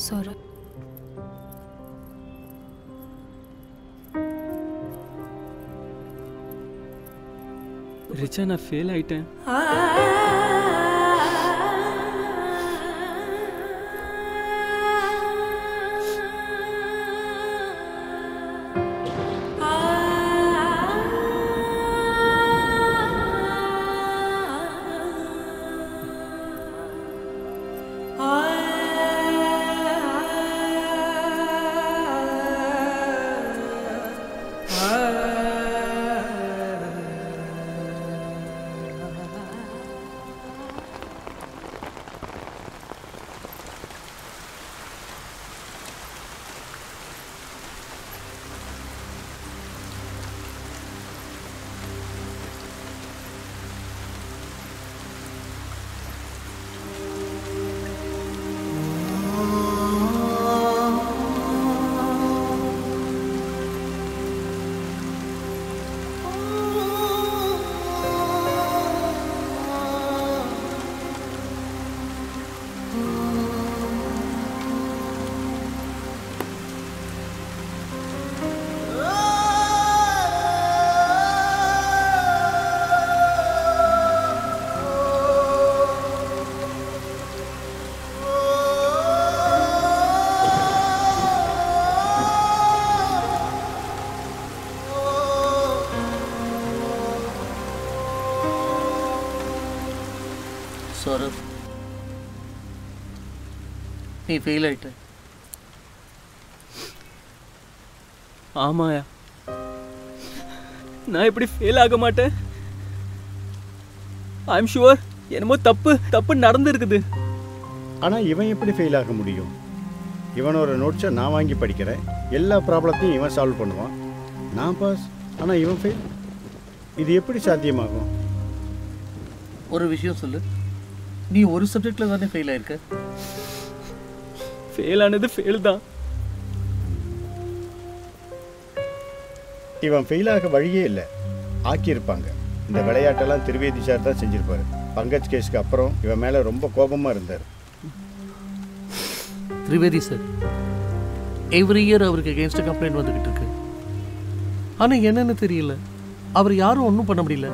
Speaker 8: सौरभ
Speaker 5: ரிச்சா நான் ஃபெயில் ஆயிட்டேன்.
Speaker 11: சௌரவ், நீ ஃபெயில் ஆயிட்ட.
Speaker 5: ஆமாயா, நான் இப்படி ஃபெயில் ஆக மாட்டேன். ஐ எம் ஷுவர் என்னமோ தப்பு நடந்துருக்குது.
Speaker 3: ஆனா இவன் எப்படி ஃபெயில் ஆக முடியும்? இவனோட நோட்ஸை நான் வாங்கி படிக்கிறேன், எல்லா ப்ராப்ளத்தையும் இவன் சால்வ் பண்ணுவான், நான் பாஸ், ஆனா இவன் ஃபெயில். இது எப்படி சாத்தியமாகும்?
Speaker 11: ஒரு விஷயம் சொல்லு, நீ ஒரு சப்ஜெக்ட்ல தானே ஃபெயில் ஆயிருக்க?
Speaker 5: ஃபெயில் ஆனது ஃபெயில் தான்.
Speaker 3: இவன் ஃபெயில் ஆக வழியே இல்லை, ஆக்கியிருப்பாங்க. இந்த விளையாட்டெல்லாம் திரிவேதி சார் தான் செஞ்சிருப்பாரு. பங்கஜ் கேஸ்க்கு அப்புறம் இவன் மேல ரொம்ப கோபமா இருந்தார்.
Speaker 11: திரிவேதி சார் எவ்ரி இயர் அவருக்கு அகேன்ஸ்ட் கம்ப்ளைண்ட் வந்துகிட்டு இருக்கு. ஆனா என்னன்னு தெரியல, அவர் யாரும் ஒன்றும் பண்ண முடியல.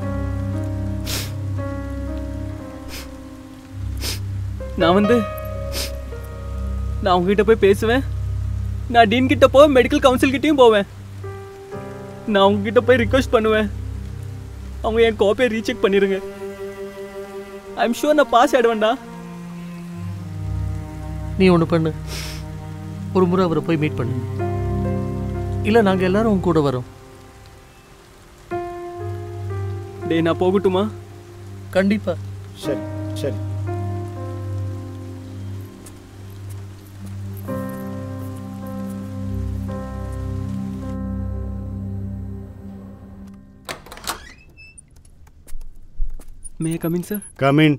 Speaker 5: நான் உங்ககிட்ட போய் பேசுவேன், நான் டீன் கிட்ட போவேன், மெடிக்கல் கவுன்சில் கிட்டயும் போவேன். நான் உங்ககிட்ட போய் ரிக்வெஸ்ட் பண்ணுவேன், அவங்க என் காப்பியை ரீசெக் பண்ணிருங்க. ஐ எம் ஷூர் நான் பாஸ் ஆயிடுவேன்டா.
Speaker 11: நீ ஒன்று பண்ணு, ஒரு முறை அவரை போய் மீட் பண்ணு, இல்லை நாங்கள் எல்லாரும் உங்க கூட வரோம்.
Speaker 5: டேய், நான் போகட்டுமா?
Speaker 11: கண்டிப்பா.
Speaker 3: சரி சரி.
Speaker 5: May I come in, sir?
Speaker 3: Come in.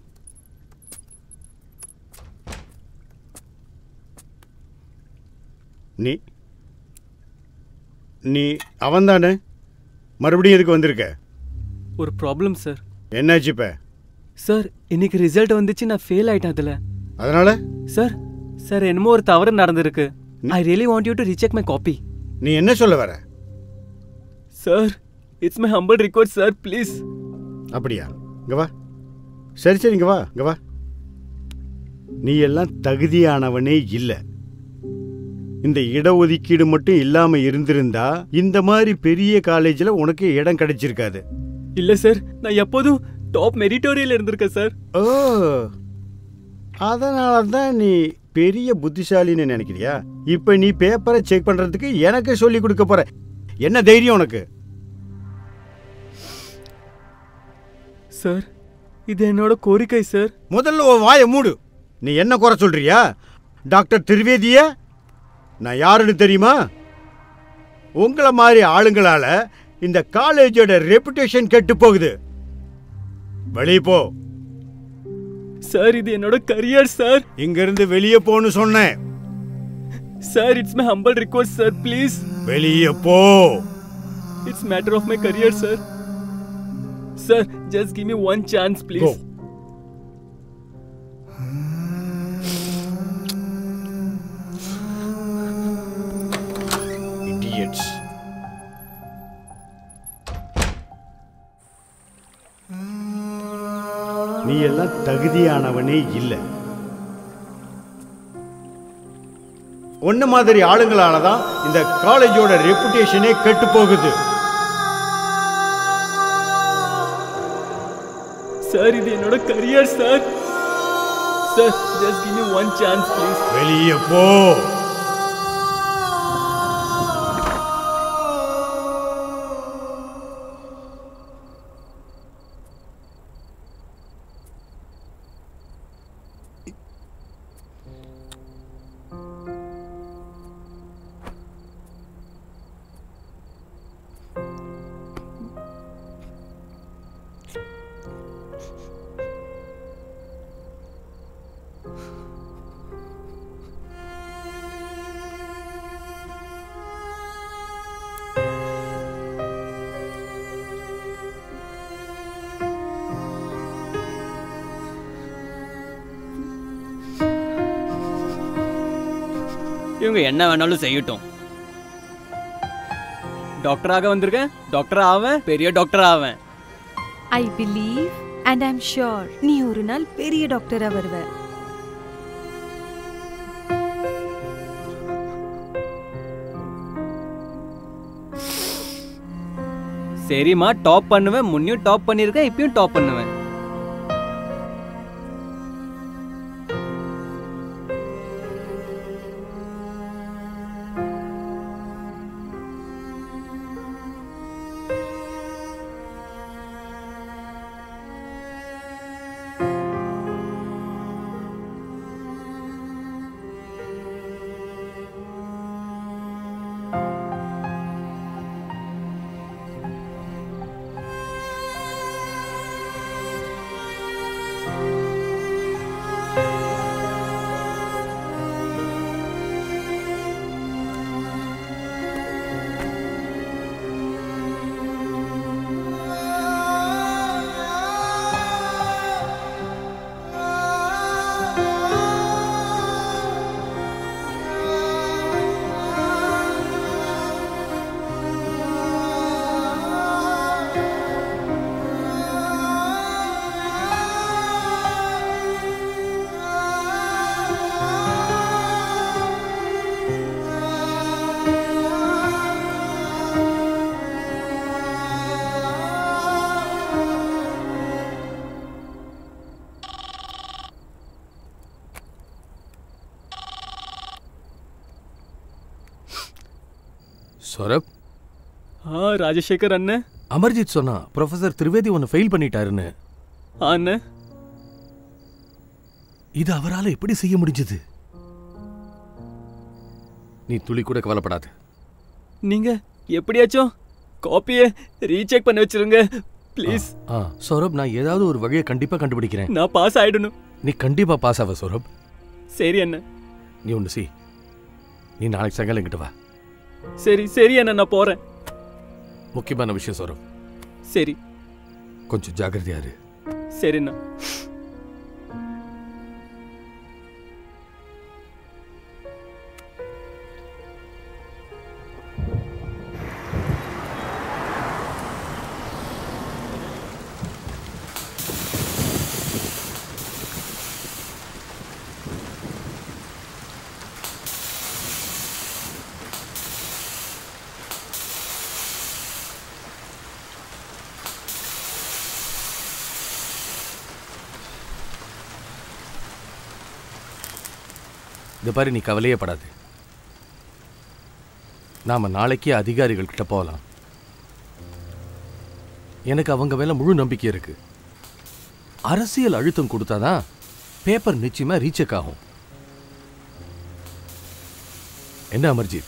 Speaker 3: நீ அவன் தானே? மறுபடியும் எதுக்கு வந்திருக்க?
Speaker 5: ஒரு ப்ராப்ளம் சார்.
Speaker 3: என்னாச்சு இப்ப?
Speaker 5: சார், இன்னைக்கு ரிசல்ட் வந்துச்சு, நான் ஃபெயில் ஆயிட்டேன் அதுல.
Speaker 3: அதனால?
Speaker 5: சார் என்னமோ ஒரு தவறு நடந்திருக்கு. I really want you to recheck my copy.
Speaker 3: நீ என்ன சொல்ல வர?
Speaker 5: Sir, it's my humble request sir, please.
Speaker 3: அப்படியா? இங்க வா. சரி இங்க வா. நீ எல்லாம் தகுதியானவனே இல்லை. இந்த இடஒதுக்கீடு மட்டும் இல்லாம இருந்திருந்தா இந்த மாதிரி பெரிய காலேஜ்ல உனக்கு இடம் கிடைச்சிருக்காது.
Speaker 5: இல்ல சார், நான் எப்போதும் டாப் மெரிட்டோரியல் இருந்திருக்கேன் சார்.
Speaker 3: ஓ, அதனால தான் நீ பெரிய புத்திசாலின்னு நினைக்கிறியா? இப்ப நீ பேப்பரை செக் பண்றதுக்கு எனக்கு சொல்லி கொடுக்க போற. என்ன தைரியம் உனக்கு?
Speaker 5: சார், இது என்னோட கோரிக்கை சார்.
Speaker 3: முதல்ல உன் வாயை மூடு. நீ என்ன குறை சொல்றியா? டாக்டர் திரிவேதிய நான் யாருன்னு தெரியுமா? உங்களை மாதிரி ஆளுங்களால இந்த காலேஜோட ரெப்புடேஷன் கெட்டு போகுது. வெளியே போ.
Speaker 5: சார், இது என்னோட கரியர் சார்.
Speaker 3: இங்க இருந்து வெளியே போன்னு சொன்னேன்.
Speaker 5: Sir, it's my humble request sir, please.
Speaker 3: வெளியே போ.
Speaker 5: It's matter of my career sir. Sir, just give me one chance, please. Go.
Speaker 3: எல்லாம் தகுதியானவனே இல்லை. ஒன்ன மாதிரி ஆளுங்களால தான் இந்த காலேஜோட ரெப்புடேஷனே கெட்டு போகுது.
Speaker 5: சார் இது என்னோட career sir. Sir just give me one chance please.
Speaker 3: வெளியே போ.
Speaker 5: இவங்க என்ன வேணாலும் செய்யட்டும். டாக்டராக வந்திருக்கேன், டாக்டர் ஆவேன், பெரிய டாக்டர் ஆவேன்.
Speaker 8: I believe and I am sure நீ ஒரு நாள் பெரிய டாக்டரா வருவ.
Speaker 5: சரிம்மா, டாப் பண்ணுவேன். முன்னையும் டாப் பண்ணிருக்கேன், இப்பயும் டாப் பண்ணுவேன்.
Speaker 4: சௌரப்.
Speaker 5: ராஜசேகர் அண்ணன்.
Speaker 4: அமர்ஜித் சொன்னா ப்ரொஃபசர் திரிவேதி ஒன்னு ஃபெயில் பண்ணிட்டாருன்னு.
Speaker 5: அண்ணன்,
Speaker 4: இது அவரால எப்படி செய்ய முடிஞ்சது? நீ துளி கூட கவலைப்படாது.
Speaker 5: நீங்க எப்படியாச்சும் காப்பியை ரீசெக் பண்ணி வச்சிருங்க ப்ளீஸ்.
Speaker 4: சௌரப், நான் ஏதாவது ஒரு வழியை கண்டிப்பா கண்டுபிடிக்கிறேன்.
Speaker 5: நான் பாஸ் ஆயிடணும்.
Speaker 4: நீ கண்டிப்பா பாஸ் ஆவ சௌரப்.
Speaker 5: சரி அண்ணன்.
Speaker 4: நீ ஒன்று செய், நீ நாளைக்கு சாயங்காலம் என்கிட்ட வா.
Speaker 5: சரி சரி அண்ணன், நான் போறேன்.
Speaker 4: முக்கியமான விஷயம் சௌரப்.
Speaker 5: சரி,
Speaker 4: கொஞ்சம் ஜாக்கிரதையா இரு.
Speaker 5: சரிண்ணா.
Speaker 4: இந்த பாரு, நீ கவலையே படாது. நாம நாளைக்கே அதிகாரிகள் கிட்ட போகலாம். எனக்கு அவங்க மேல முழு நம்பிக்கை இருக்கு. அரசியல் அழுத்தம் கொடுத்தாதான் பேப்பர் நிச்சயமா ரீசெக் ஆகும். என்ன அமர்ஜித்?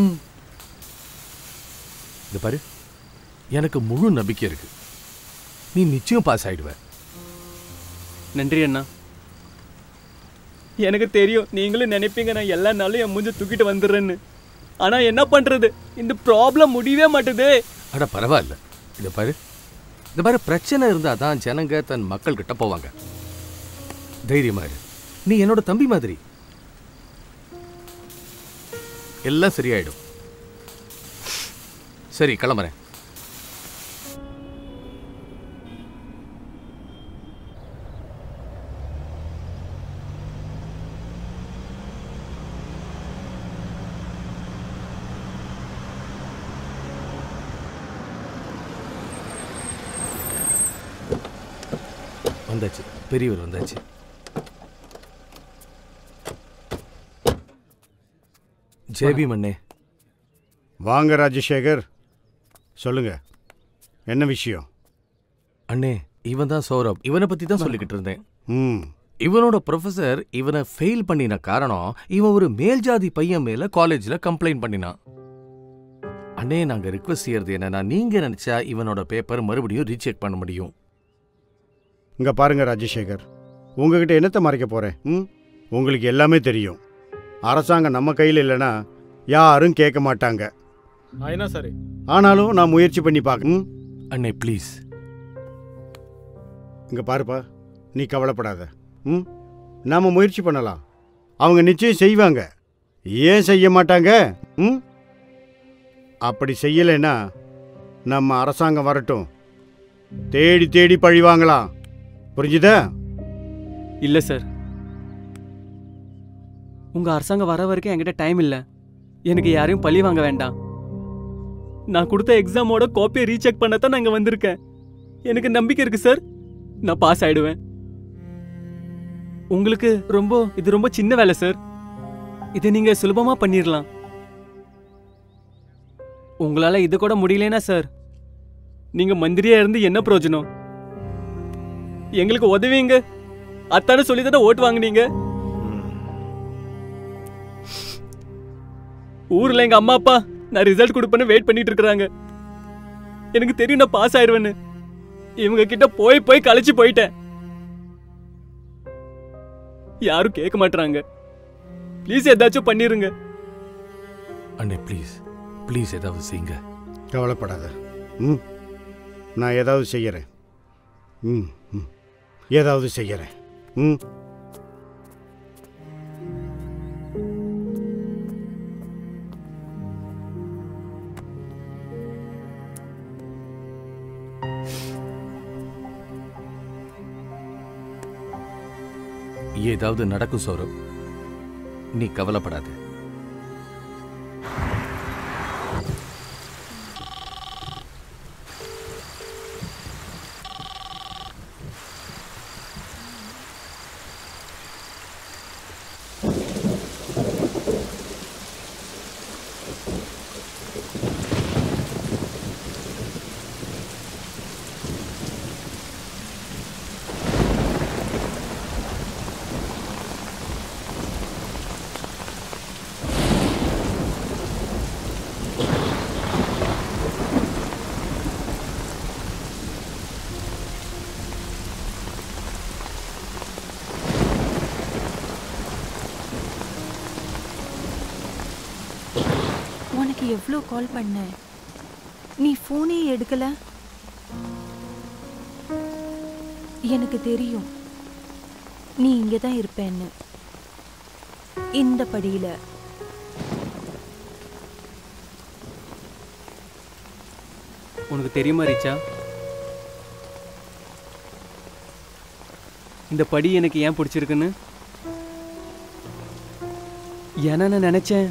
Speaker 4: இந்த பாரு, எனக்கு முழு நம்பிக்கை இருக்கு. நீ நிச்சயம் பாஸ் ஆயிடுவ.
Speaker 5: நன்றி அண்ணா. எனக்கு தெரியும் நீங்களும் நினைப்பீங்க நான் எல்லா நாளும் என் மூஞ்ச தூக்கிட்டு வந்துடுறேன்னு. ஆனா என்ன பண்றது, இந்த ப்ராப்ளம் முடியவே மாட்டுது.
Speaker 4: அட பரவாயில்ல. இந்த பாரு, பிரச்சனை இருந்தா தான் ஜனங்க தன் மக்கள் கிட்ட போவாங்க. தைரியமா இரு. நீ என்னோட தம்பி மாதிரி. எல்லாம் சரியாயிடும். சரி, கிளம்புறேன். வந்தாச்சு, பெரியவர் வந்தாச்சு. ஜேபி மண்ணே.
Speaker 3: வாங்க ராஜசேகர், சொல்லுங்க என்ன விஷயம்?
Speaker 4: அண்ணே, இவன் தான் சௌரப். இவனை பத்தி தான் சொல்லிக்கிட்டு இருந்தேன்.
Speaker 3: ம்.
Speaker 4: இவனோட ப்ரொஃபசர் இவனை ஃபெயில் பண்ணின காரணம் இவன் ஒரு மேல் ஜாதி பையன் மேல காலேஜ்ல கம்ப்ளைண்ட் பண்ணினான். அண்ணே, நாங்க ரிக்வெஸ்ட் செய்யறது என்னன்னா, நீங்க நினைச்சா இவனோட பேப்பர் மறுபடியும் ரீசெக் பண்ண முடியும்.
Speaker 3: இங்க பாருங்க ராஜசேகர், உங்ககிட்ட என்னத்தை மறைக்க போறேன்? உங்களுக்கு எல்லாமே தெரியும். அரசாங்கம் நம்ம கையில் இல்லைன்னா யாரும் கேட்க மாட்டாங்க.
Speaker 21: சரி,
Speaker 3: ஆனாலும் நான் முயற்சி பண்ணி பார்க்க.
Speaker 4: அண்ணே ப்ளீஸ்.
Speaker 3: இங்க பாருப்பா, நீ கவலைப்படாத. நாம முயற்சி பண்ணலாம். அவங்க நிச்சயம் செய்வாங்க. ஏன் செய்ய மாட்டாங்க? அப்படி செய்யலைன்னா நம்ம அரசாங்கம் வரட்டும், தேடி தேடி பழி வாங்கலாம். புரிஞ்சுதா?
Speaker 5: இல்ல சார், உங்க அரசாங்கம் வர வரைக்கும் என்கிட்ட டைம் இல்ல. எனக்கு யாரையும் பழி வாங்க வேண்டாம். நான் கொடுத்த எக்ஸாமோட காப்பியை ரீசெக் பண்ணத்தான் நான் இங்க வந்திருக்கேன். எனக்கு நம்பிக்கை இருக்கு சார், நான் பாஸ் ஆயிடுவேன். உங்களுக்கு இது ரொம்ப சின்ன வேலை சார். இதை நீங்க சுலபமா பண்ணிடலாம். உங்களால இது கூட முடியலனா சார், நீங்க மந்திரியா இருந்து என்ன பிரயோஜனம்? எங்களுக்கு உதவிங்க, அத்தான சொல்லி தானே ஓட்டு வாங்குனீங்க. ஊர்ல எங்க அம்மா அப்பா நான் ரிசல்ட் கொடுப்பேன்னு வெயிட் பண்ணிட்டு இருக்காங்க. எனக்கு தெரியும் நான் பாஸ் ஆயிடுவேன்னு. இவங்க கிட்ட போய் போய் கழிச்சு போயிட்டேன். யாரும் கேட்க மாட்டாங்க. ப்ளீஸ் ஏதாச்சும் பண்ணிருங்க.
Speaker 4: அண்ணே ப்ளீஸ் ப்ளீஸ் ஏதாவது செய்யுங்க.
Speaker 3: கவலைப்படாத. நான் ஏதாவது செய்யறேன். ஏதாவது செய்யறேன்.
Speaker 4: ஏதாவது நடக்கும் சௌரப், நீ கவலைப்படாத.
Speaker 8: எவ்வளோ கால் பண்ண, நீ போனே எடுக்கல. எனக்கு தெரியும் நீ இங்க தான் இருப்பேன்னு. இந்த படியில
Speaker 5: உனக்கு தெரியுமா ரிச்சா, இந்த படி எனக்கு ஏன் பிடிச்சிருக்குன்னு? ஏன்னா நான் நினைச்சேன்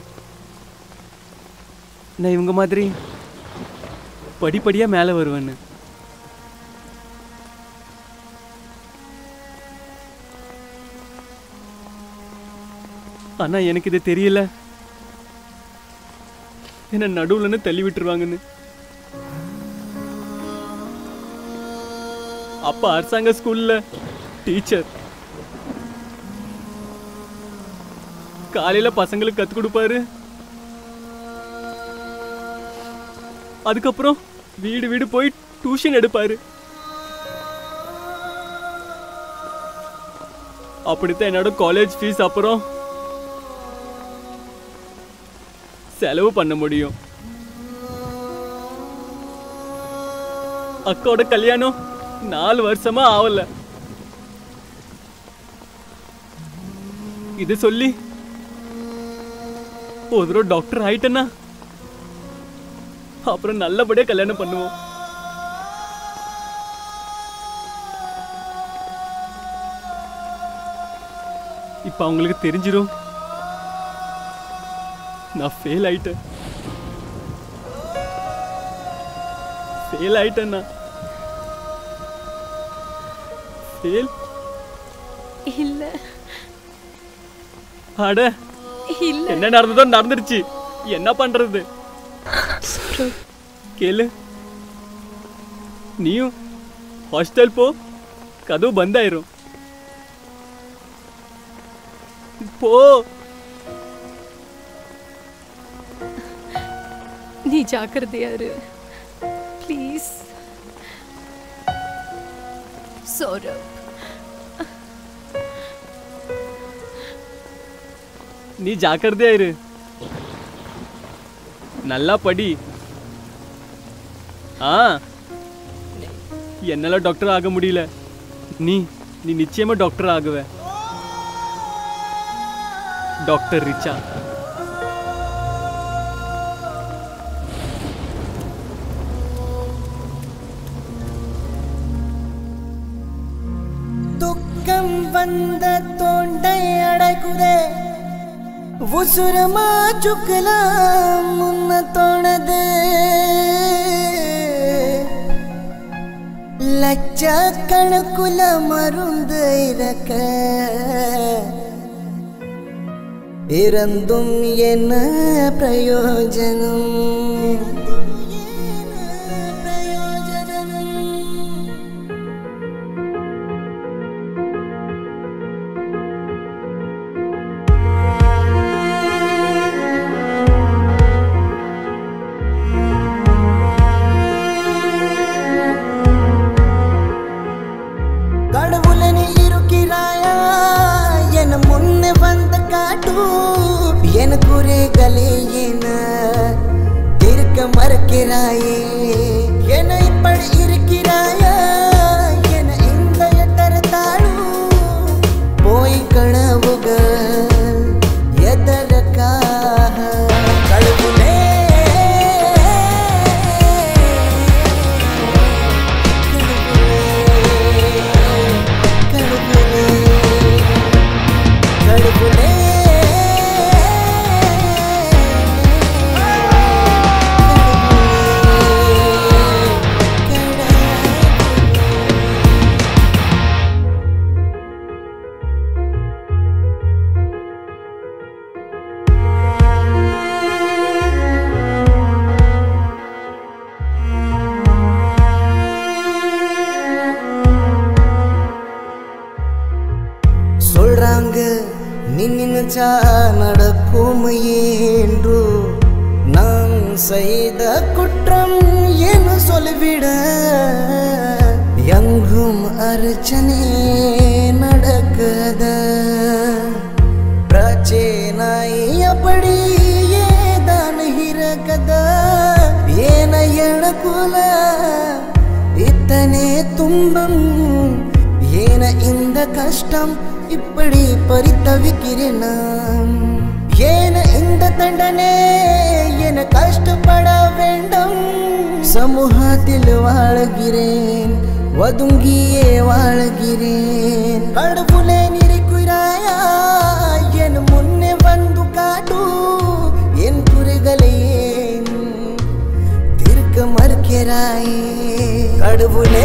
Speaker 5: நான் இவங்க மாதிரி படிப்படியா மேல வருவேன்னு. ஆனா எனக்கு இது தெரியல, என்ன நடுவுலன்னு தள்ளி விட்டுருவாங்கன்னு. அப்பா அரசாங்க ஸ்கூல்ல டீச்சர். காலையில பசங்களுக்கு கத்து கொடுப்பாரு. அதுக்கப்புறம் வீடு வீடு போய் டியூஷன் எடுப்பாரு. அப்படித்தான் என்னோட காலேஜ் ஃபீஸ் அப்புறம் செலவு பண்ண முடியும். அக்காவோட கல்யாணம் 4 வருஷமா ஆவல. இது சொல்லி ஒரு டாக்டர் ஆயிட்டேன்னா அப்புறம் நல்லபடியா கல்யாணம் பண்ணுவோம். இப்ப அவங்களுக்கு தெரிஞ்சிடும் நான் ஃபெயில் ஆயிட்டேன். ஃபெயில் ஆயிட்டேன்னா ஃபெயில்
Speaker 8: இல்ல
Speaker 5: அட
Speaker 8: இல்ல
Speaker 5: என்ன நடந்ததோ நடந்துருச்சு, என்ன பண்றது? கேளு, நீயும் ஹாஸ்டல் போ, கதவு பந்தாயிரும். போ.
Speaker 8: நீ ஜாக்கிரதையா இரு ப்ளீஸ். சௌரவ்,
Speaker 5: நீ ஜாக்கிரதையா இரு, நல்லா படி. என்னால டாக்டர் ஆக முடியல, நீ நீ நிச்சயமா டாக்டர் ஆகுவ. டாக்டர் ரிச்சா.
Speaker 21: துக்கம் வந்த தோண்டை அடைக்குதே, உசுரமா சுக்கலாம் முன்ன தோணது. லட்சக்கணக்குல மருந்து இறக்க இறந்தும் என்ன பிரயோஜனம்? என குறைகளே என இருக்க மறக்கிறாயே, என இப்படி இருக்கிறாயா, என இந்த தரத்தாலும் போய் கனவுகள் எதற்காக? கழுவுலே சொல்றாங்க நீ நினைச்சா நடக்கும் என்று, நான் செய்த குற்றம் என்று சொல்லிவிட எங்கும் அர்ச்சனை நடக்குத. பிரச்சனை அப்படி ஏதான் இருக்கத, ஏன எனக்குல இத்தனை துன்பம், ஏன இந்த கஷ்டம் இப்படி பரித்தவிக்கிறேன் நான், ஏன இந்த தண்டனை என கஷ்டப்பட வேண்டும். சமூகத்தில் வாழ்கிறேன், ஒதுங்கியே வாழ்கிறேன். கடவுளே நிற்கிறாயா, என் முன்னே வந்து காட்டு என் குறைகளை தீர்க்க மறுக்கிறாயே. கடவுளே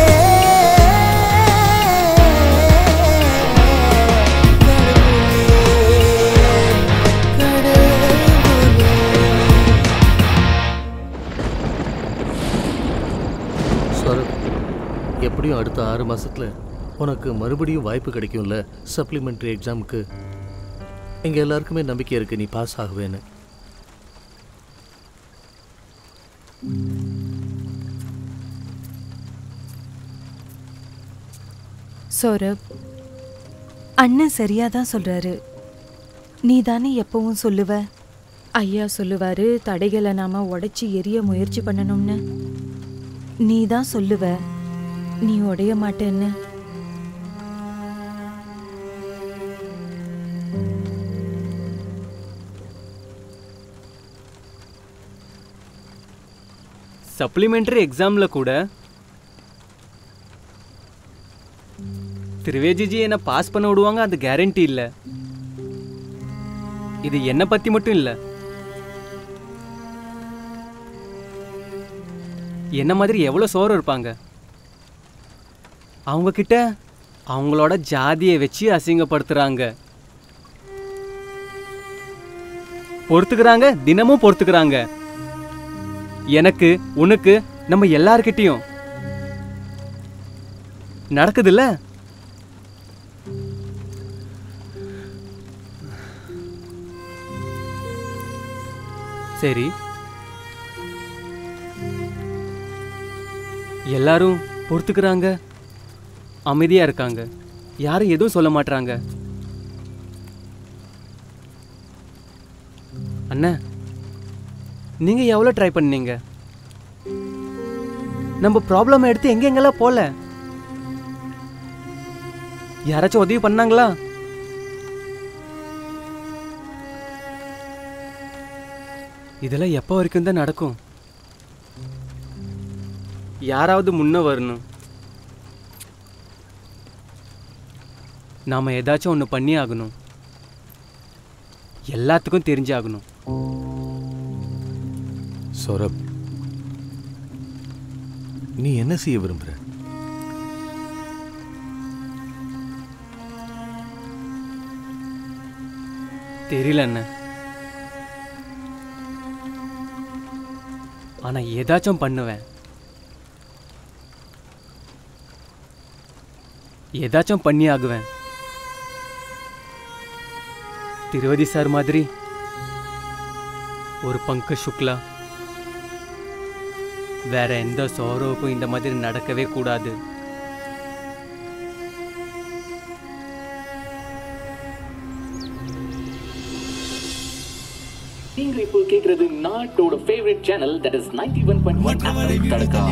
Speaker 11: எப்படியும் அடுத்த 6 மாசத்துல உனக்கு மறுபடியும் வாய்ப்பு கிடைக்கும்ல சப்ளிமெண்ட்ரி எக்ஸாமுக்கு. எங்க எல்லாருக்குமே நம்பிக்கை இருக்கு நீ பாஸ் ஆகுவேன்னு.
Speaker 22: சௌரப், அண்ணன் சரியாதான் சொல்றாரு. நீ தானே எப்பவும் சொல்லுவ,
Speaker 8: ஐயா சொல்லுவாரு தடைகளை நாம உடைச்சி எரிய முயற்சி பண்ணணும்னு.
Speaker 22: நீ தான் சொல்லுவ, நீ உடைய மாட்டேன்னு.
Speaker 5: சப்ளிமெண்டரி எக்ஸாம்ல கூட திரிவேஜிஜி என்ன பாஸ் பண்ண விடுவாங்க அது கேரண்டி இல்லை. இது என்ன பத்தி மட்டும் இல்லை, என்ன மாதிரி எவ்வளோ சோறு இருப்பாங்க அவங்க கிட்ட அவங்களோட ஜாதியை வச்சு அசிங்கப்படுத்துறாங்க. பொறுத்துக்கிறாங்க, தினமும் பொறுத்துக்கிறாங்க. எனக்கு உனக்கு நம்ம எல்லார்கிட்டையும் நடக்குதுல்ல. சரி, எல்லாரும் பொறுத்துக்கிறாங்க, அமைதியா இருக்காங்க, யாரும் எதுவும் சொல்ல மாட்டாங்க. அண்ணா, நீங்க எவ்வளவு ட்ரை பண்ணீங்க? நம்ம ப்ராப்ளம் எடுத்து எங்கெங்கெல்லாம் போல, யாராச்சும் உதவி பண்ணாங்களா? இதெல்லாம் எப்போ வரைக்கும் தான் நடக்கும்? யாராவது முன்ன வரணும். நாம ஏதாச்சும் ஒன்று பண்ணி ஆகணும். எல்லாத்துக்கும் தெரிஞ்சாகணும்.
Speaker 4: சௌரப், நீ என்ன செய்ய விரும்புற?
Speaker 5: தெரியல அண்ணா. ஆனா ஏதாச்சும் பண்ணுவேன். ஏதாச்சும் பண்ணி ஆகுவேன். திரிவேதி சார் மாதிரி ஒரு பங்கஜ் சுக்லா வேற எந்த சௌரவுக்கும் இந்த மாதிரி நடக்கவே கூடாது.
Speaker 18: நீங்க இப்போ கேக்குறது நாட்டோட favourite channel, that is 91.1 Tadka.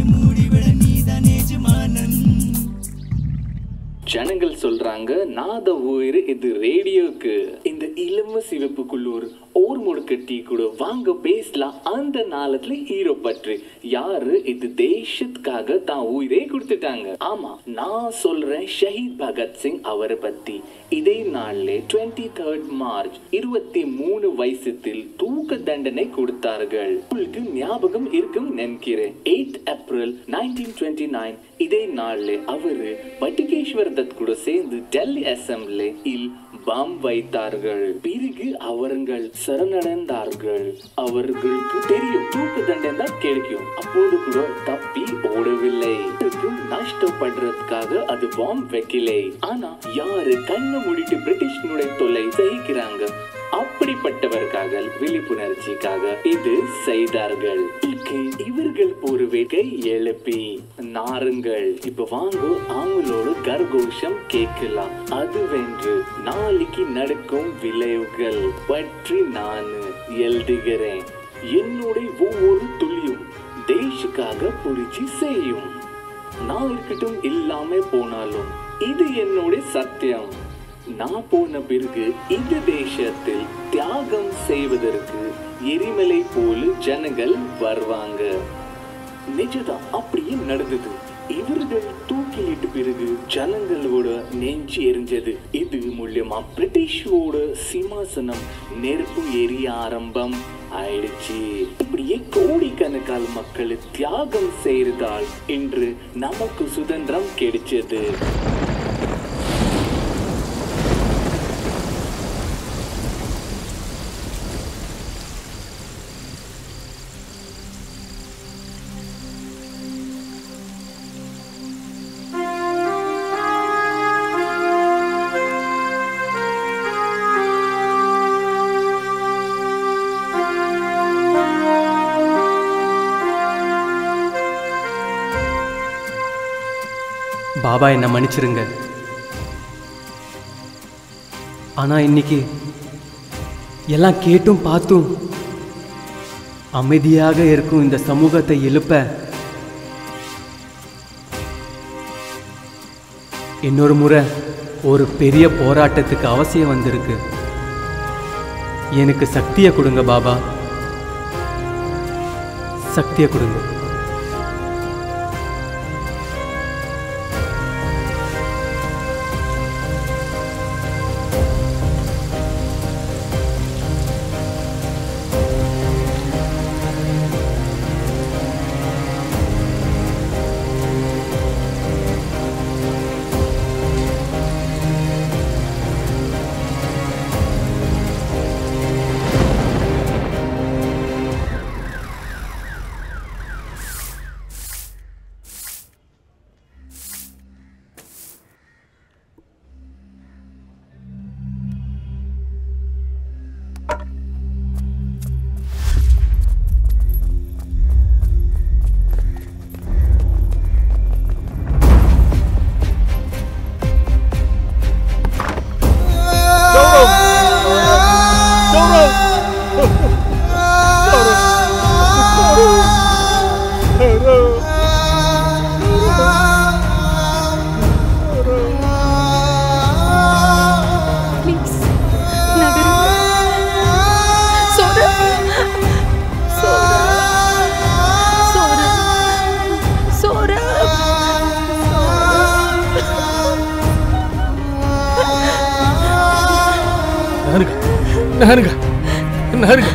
Speaker 18: ஜனங்கள் சொல்றாங்க நாத உயிர் இது ரேடியோக்கு. இந்த இளம சிவப்புக்குள்ளூர் ஓர் முடுக்கட்டி கூட வாங்க பேசலாம் அந்த நாளத்துல ஹீரோ பற்றி. யாரு இது தேசத்துக்காக தான் உயிரே கொடுத்துட்டாங்க. ஆமா, நான் சொல்றேன் ஷஹீத் பகத்சிங் அவரை பத்தி. இதே நாள்ல 23 மார்ச் 23 வயசத்தில் தூக்க தண்டனை கொடுத்தார்கள். உங்களுக்கு ஞாபகம் இருக்கும் நினைக்கிறேன். 8 ஏப்ரல் 1929 இதே நாள்ல அவரு பட்டுகேஸ்வர் தத் கூட சேர்ந்து டெல்லி அசம்பிளியில் பாம் வைத்தார்கள். பிறகு அவர்கள் சரணடைந்தார்கள். அவர்களுக்கு தெரியும் தூக்க தண்டனை தான் கிடைக்கும். அப்போது கூட தப்பி ஓடவில்லை. நஷ்டப்படுறதுக்காக அது பாம் வைக்கலை. ஆனா யாரு கண்ணை மூடிட்டு பிரிட்டிஷ்னுடைய தொல்லை சகிக்கிறாங்க, அப்படிப்பட்டவர்காக விழிப்புணர்ச்சிக்காக இது செய்தார்கள். இவர்கள் ஒரு வேகை எழுப்பி நாருங்கள், இப்ப வாங்க அவங்களோட கர்கோஷம் கேட்கலாம். அதுவென்று நாளைக்கு நடக்கும் விளைவுகள் பற்றி நான் எழுதுகிறேன். என்னுடைய ஒவ்வொரு துளியும் தேசுக்காக புரிச்சு செய்யும். நான் இருக்கட்டும் இல்லாம போனாலும் இது என்னுடைய சத்தியம். நான் போன பிறகு இந்த தேசத்தில் தியாகம் செய்வதற்கு எரிமலை போல ஜனங்கள் வருவாங்க. நிஜதான், அப்படியே நடந்தது. இவர்கள் தூக்கிலிட்டு பிறகு ஜனங்களோட நெஞ்சு எரிஞ்சது. இது மூலியமா பிரிட்டிஷோட சிம்மாசனம் நெருப்பு எரிய ஆரம்பம் ஆயிடுச்சு. இப்படியே கோடிக்கணக்கான மக்கள் தியாகம் செய்யறதால் இன்று நமக்கு சுதந்திரம் கிடைச்சது.
Speaker 5: பாபா என்ன மன்னிச்சிருங்க. ஆனா இன்னைக்கு எல்லாம் கேட்டும் பார்த்தும் அமைதியாக இருக்கும் இந்த சமூகத்தை எழுப்ப இன்னொரு முறை ஒரு பெரிய போராட்டத்துக்கு அவசியம் வந்திருக்கு. எனக்கு சக்தியை கொடுங்க பாபா, சக்தியை கொடுங்க.
Speaker 4: நகருங்க நகருங்க.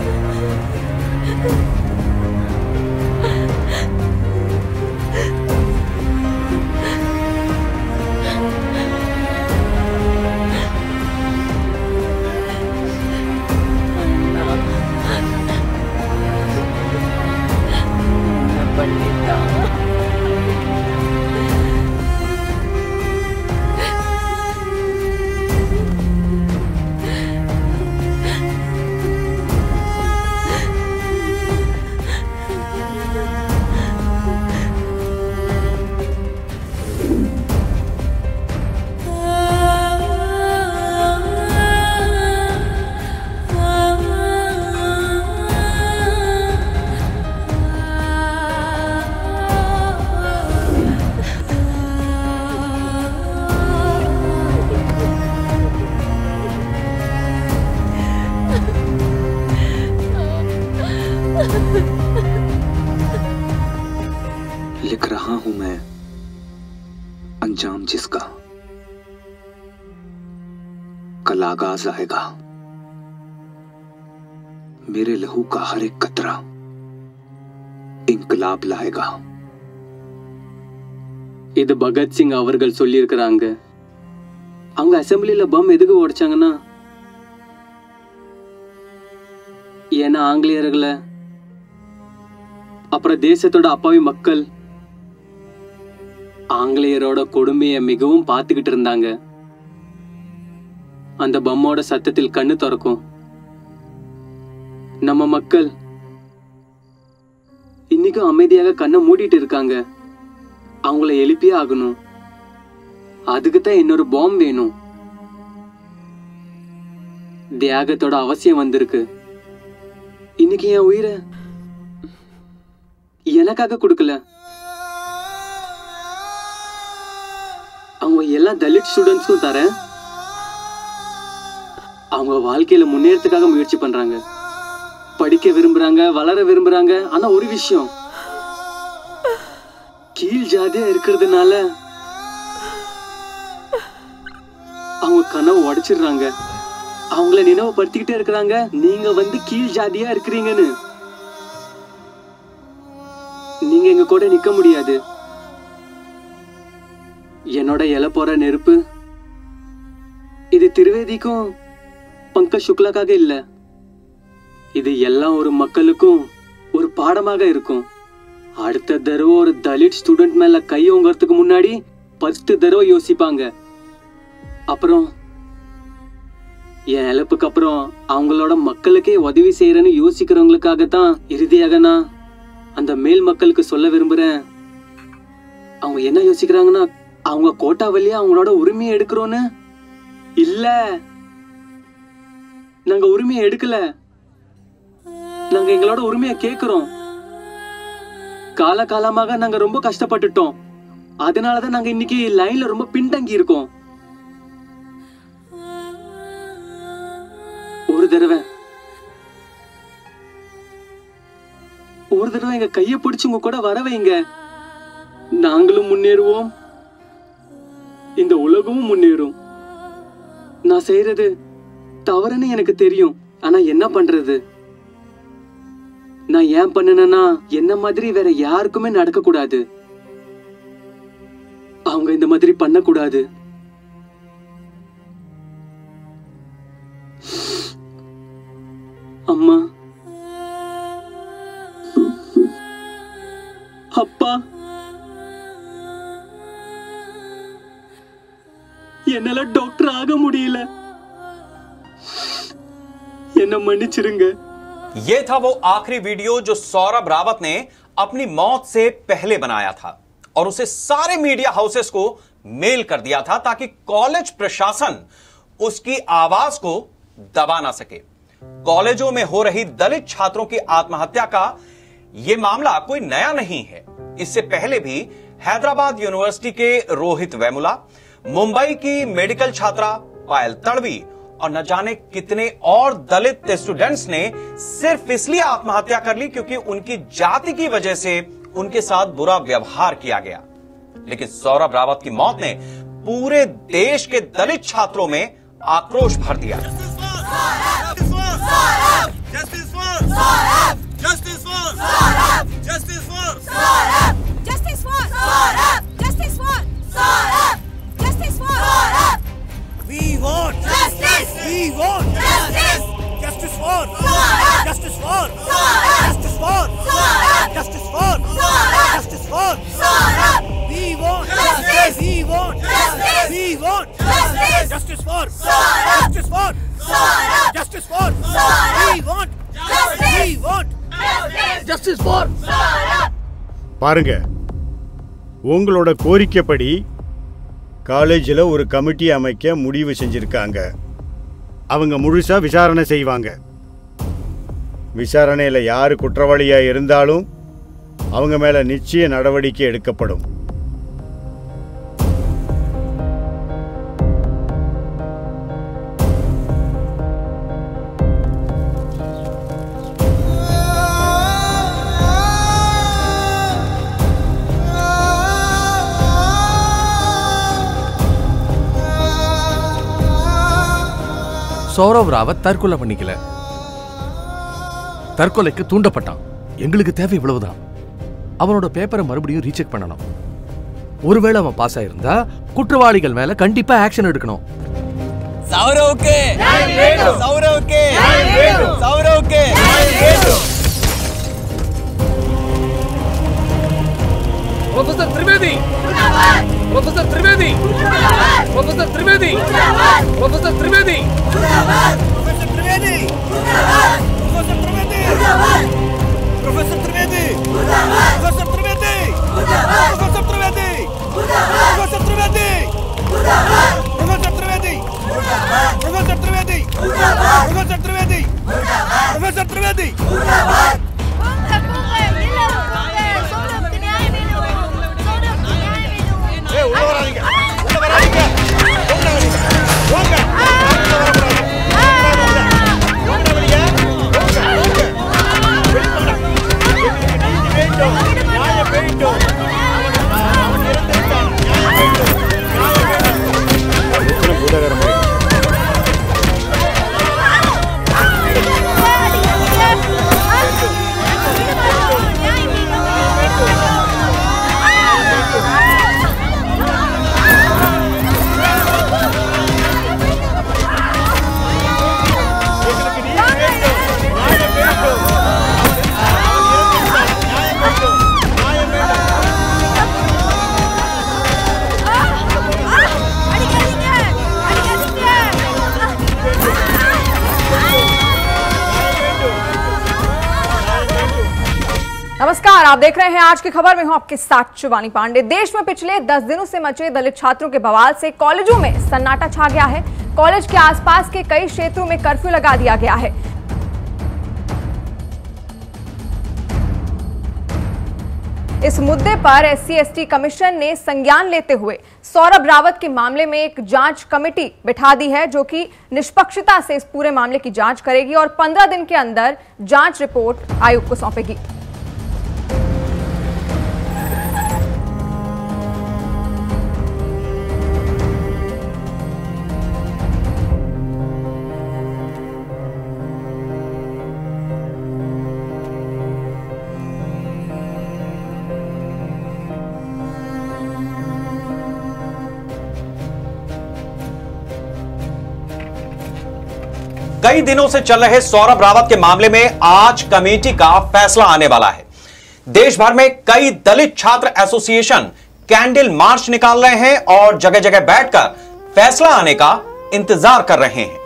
Speaker 14: लिख रहा हूं मैं अंजाम जिसका कल आगाज आएगा। मेरे लहू का हर एक कतरा इनकलाब लाएगा।
Speaker 5: இது பகத்சிங் அவர்கள் சொல்லியிருக்கிறாங்க. அவங்க அசெம்பிளில பம் எதுக்கு உடைச்சாங்கன்னா, ஏன்னா ஆங்கிலேயர்களை அப்புறம் தேசத்தோட அப்பாவி மக்கள் ஆங்கிலேயரோட கொடுமையை மிகவும் பார்த்துக்கிட்டு இருந்தாங்க. அந்த பம்மோட சத்தத்தில் கண்ணு திறக்கும். நம்ம மக்கள் இன்னைக்கும் அமைதியாக கண்ணை மூடிட்டு இருக்காங்க. அவங்கள எழுப்பியே ஆகணும். அதுக்கு தான் இன்னொரு பாம் வேணும். தியாகத்தோட அவசியம் வந்திருக்கு. இன்னைக்கு என் உயிரை எனக்காக கொடுக்கல. அவங்க எல்லா தலித் ஸ்டூடெண்ட்ஸும் தரேன். அவங்க வாழ்க்கையில முன்னேறதுக்காக முயற்சி பண்றாங்க. படிக்க விரும்புறாங்க, வளர விரும்புறாங்க. ஆனா ஒரு விஷயம், கீழ் ஜாதியா இருக்கிறதுனால அவங்க கனவு உடைச்சிடுறாங்க. அவங்கள நினைவுபடுத்திக்கிட்டே இருக்கிறாங்க, நீங்க வந்து கீழ் ஜாதியா இருக்கிறீங்கன்னு. நீங்க எங்க கூட நிக்க முடியாது. என்னோட இல போற நெருப்பு இது திரிவேதிக்கும் பங்கஜ் சுக்லாக்காக இல்ல. இது எல்லாம் ஒரு மக்களுக்கும் ஒரு பாடமாக இருக்கும். அடுத்த தடவை ஒரு தலித் ஸ்டூடெண்ட் மேல கை ஓங்கறதுக்கு முன்னாடி 10 தடவை யோசிப்பாங்க. அப்புறம் என் இழப்புக்கு அப்புறம் அவங்களோட மக்களுக்கே உதவி செய்யறேன்னு யோசிக்கிறவங்களுக்காகத்தான் இறுதியாக நான் அந்த மேல் மக்களுக்கு சொல்ல விரும்புறேன். அவங்க என்ன யோசிக்கிறாங்கன்னா, அவங்க கோட்டா வழியா அவங்களோட உரிமையை எடுக்கிறோன்னு இல்ல. நாங்க உரிமையை எடுக்கல, நாங்க எங்களோட உரிமையை கேட்கிறோம். காலகாலமாக நாங்க ரொம்ப கஷ்டப்பட்டுட்டோம். அதனாலதான் நாங்க இன்னைக்கு லைன்ல ரொம்ப பின்தங்கி இருக்கோம். ஒரு தடவை எங்க கையை பிடிச்சு உங்க கூட வர வைங்க. நாங்களும் முன்னேறுவோம், இந்த உலகமும் முன்னேறும். நான் செய்யறது தவறுன்னு எனக்கு தெரியும். ஆனா என்ன பண்றது? நான் ஏன் பண்ணனா, என்ன மாதிரி வேற யாருக்குமே நடக்க கூடாது. அவங்க இந்த மாதிரி பண்ண கூடாது. அம்மா, அப்பா, என்னால டாக்டர் ஆக முடியல. என்ன மன்னிச்சிருங்க.
Speaker 1: ये था वो आखिरी वीडियो जो सौरभ रावत ने अपनी मौत से पहले बनाया था और उसे सारे मीडिया हाउसेस को मेल कर दिया था ताकि कॉलेज प्रशासन उसकी आवाज को दबा ना सके। कॉलेजों में हो रही दलित छात्रों की आत्महत्या का यह मामला कोई नया नहीं है। इससे पहले भी हैदराबाद यूनिवर्सिटी के रोहित वेमुला, मुंबई की मेडिकल छात्रा पायल तड़वी और न जाने कितने और दलित स्टूडेंट्स ने सिर्फ इसलिए आत्महत्या कर ली क्योंकि उनकी जाति की वजह से उनके साथ बुरा व्यवहार किया गया। लेकिन सौरभ रावत की मौत ने पूरे देश के दलित छात्रों में आक्रोश भर दिया।
Speaker 13: We want justice. We want justice. Justice for justice for justice for justice for justice for we want justice. We want justice. We want justice. Justice for justice for justice for we want justice. We want justice for
Speaker 3: பாருங்க, உங்களோட கோரிக்கைப்படி காலேஜில் ஒரு committee அமைக்க முடிவு செஞ்சிருக்காங்க. அவங்க முழுசா விசாரணை செய்வாங்க. விசாரணையில் யார் குற்றவாளியா இருந்தாலும் அவங்க மேல நிச்சய நடவடிக்கை எடுக்கப்படும்.
Speaker 4: சௌரவ் ராவத் தற்கொலை பண்ணிக்கல, தற்கொலைக்கு தூண்டப்பட்டான். எங்களுக்கு தேவை இவ்வளவுதான். அவனோட பேப்பரை மறுபடியும் ரீசெக் பண்ணணும். ஒருவேளை அவன் பாஸ் ஆயிருந்தா குற்றவாளிகள் மேல கண்டிப்பா ஆக்ஷன் எடுக்கணும்.
Speaker 2: சௌரவ்க்கு சௌரவ்க்கு சௌரவ்க்கு
Speaker 4: professor Trivedi, professor Trivedi, professor Trivedi, professor Trivedi,
Speaker 13: professor Trivedi, professor Trivedi, professor Trivedi, professor Trivedi, professor Trivedi, professor Trivedi, professor Trivedi, professor Trivedi, professor Trivedi, professor Trivedi உள்ள வராதீங்க, உள்ள வராதீங்க, உள்ள வராதீங்க, போங்க, உள்ள வரக்கூடாது, உள்ள வரீங்க, போங்க, நீதி வேண்டும், நியாயம் வேண்டும், அவன் இறந்திருக்கான், நியாயம் வேண்டும், நியாயம் வேண்டும். பூதகரமாக
Speaker 7: नमस्कार, आप देख रहे हैं आज की खबर में हूं आपके साथ शिवानी पांडे। देश में पिछले 10 दिनों से मचे दलित छात्रों के बवाल से कॉलेजों में सन्नाटा छा गया है। कॉलेज के आसपास के कई क्षेत्रों में कर्फ्यू लगा दिया गया है। इस मुद्दे पर SC/ST कमीशन ने संज्ञान लेते हुए सौरभ रावत के मामले में एक जांच कमेटी बिठा दी है, जो कि निष्पक्षता से इस पूरे मामले की जांच करेगी और 15 दिन के अंदर जांच रिपोर्ट आयोग को सौंपेगी।
Speaker 1: कई दिनों से चल रहे सौरभ रावत के मामले में आज कमेटी का फैसला आने वाला है। देश भर में कई दलित छात्र एसोसिएशन कैंडल मार्च निकाल रहे हैं और जगह जगह बैठकर फैसला आने का इंतजार कर रहे हैं।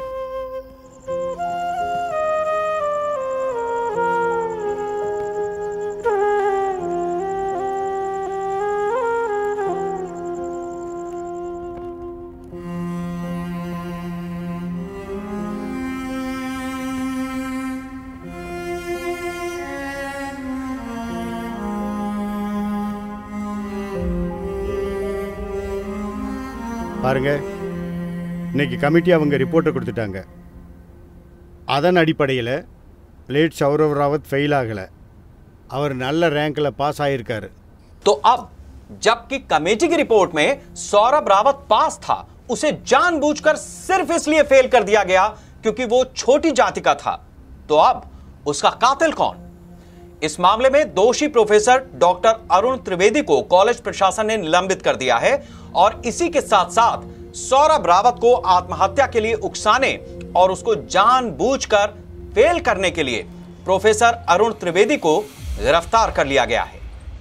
Speaker 3: பாருங்க, இன்னைக்கு கமிட்டி அவங்க ரிப்போர்ட்டை கொடுத்துட்டாங்க. அதன் அடிப்படையில் லேட் சௌரவ் ராவத் ஃபெயில் ஆகலை, அவர் நல்ல ரैंकல பாஸ் ஆயிருக்காரு.
Speaker 1: तो अब जबकि कमेटी की रिपोर्ट में सौरभ रावत पास था, उसे जानबूझकर सिर्फ इसलिए फेल कर दिया गया क्योंकि वो छोटी जाति का था. तो अब उसका कातिल कौन? इस मामले में दोषी प्रोफेसर डॉक्टर अरुण त्रिवेदी को कॉलेज प्रशासन ने निलंबित कर दिया है और इसी के साथ साथ सौरभ रावत को आत्महत्या के लिए उकसाने और उसको जानबूझकर फेल करने के लिए प्रोफेसर अरुण त्रिवेदी को गिरफ्तार कर लिया गया है.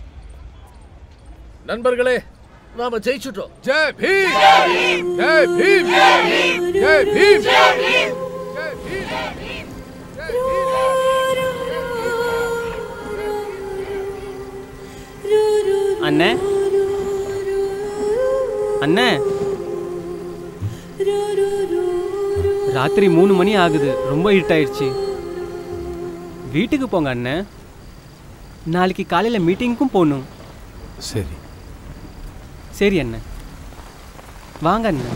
Speaker 4: நண்பர்களே, நாம ஜெயிச்சுட்டோம். ஜெய் பீம், ஜெய் பீம், ஜெய் பீம், ஜெய் பீம்.
Speaker 5: அண்ணே, அண்ணே, ராத்திரி 3 மணி ஆகுது, ரொம்ப இருட்டாயிடுச்சு. வீட்டுக்கு போங்க அண்ணே, நாளைக்கு காலையில் மீட்டிங்க்கும் போகணும்.
Speaker 4: சரி
Speaker 5: சரி அண்ணே, வாங்க அண்ணே.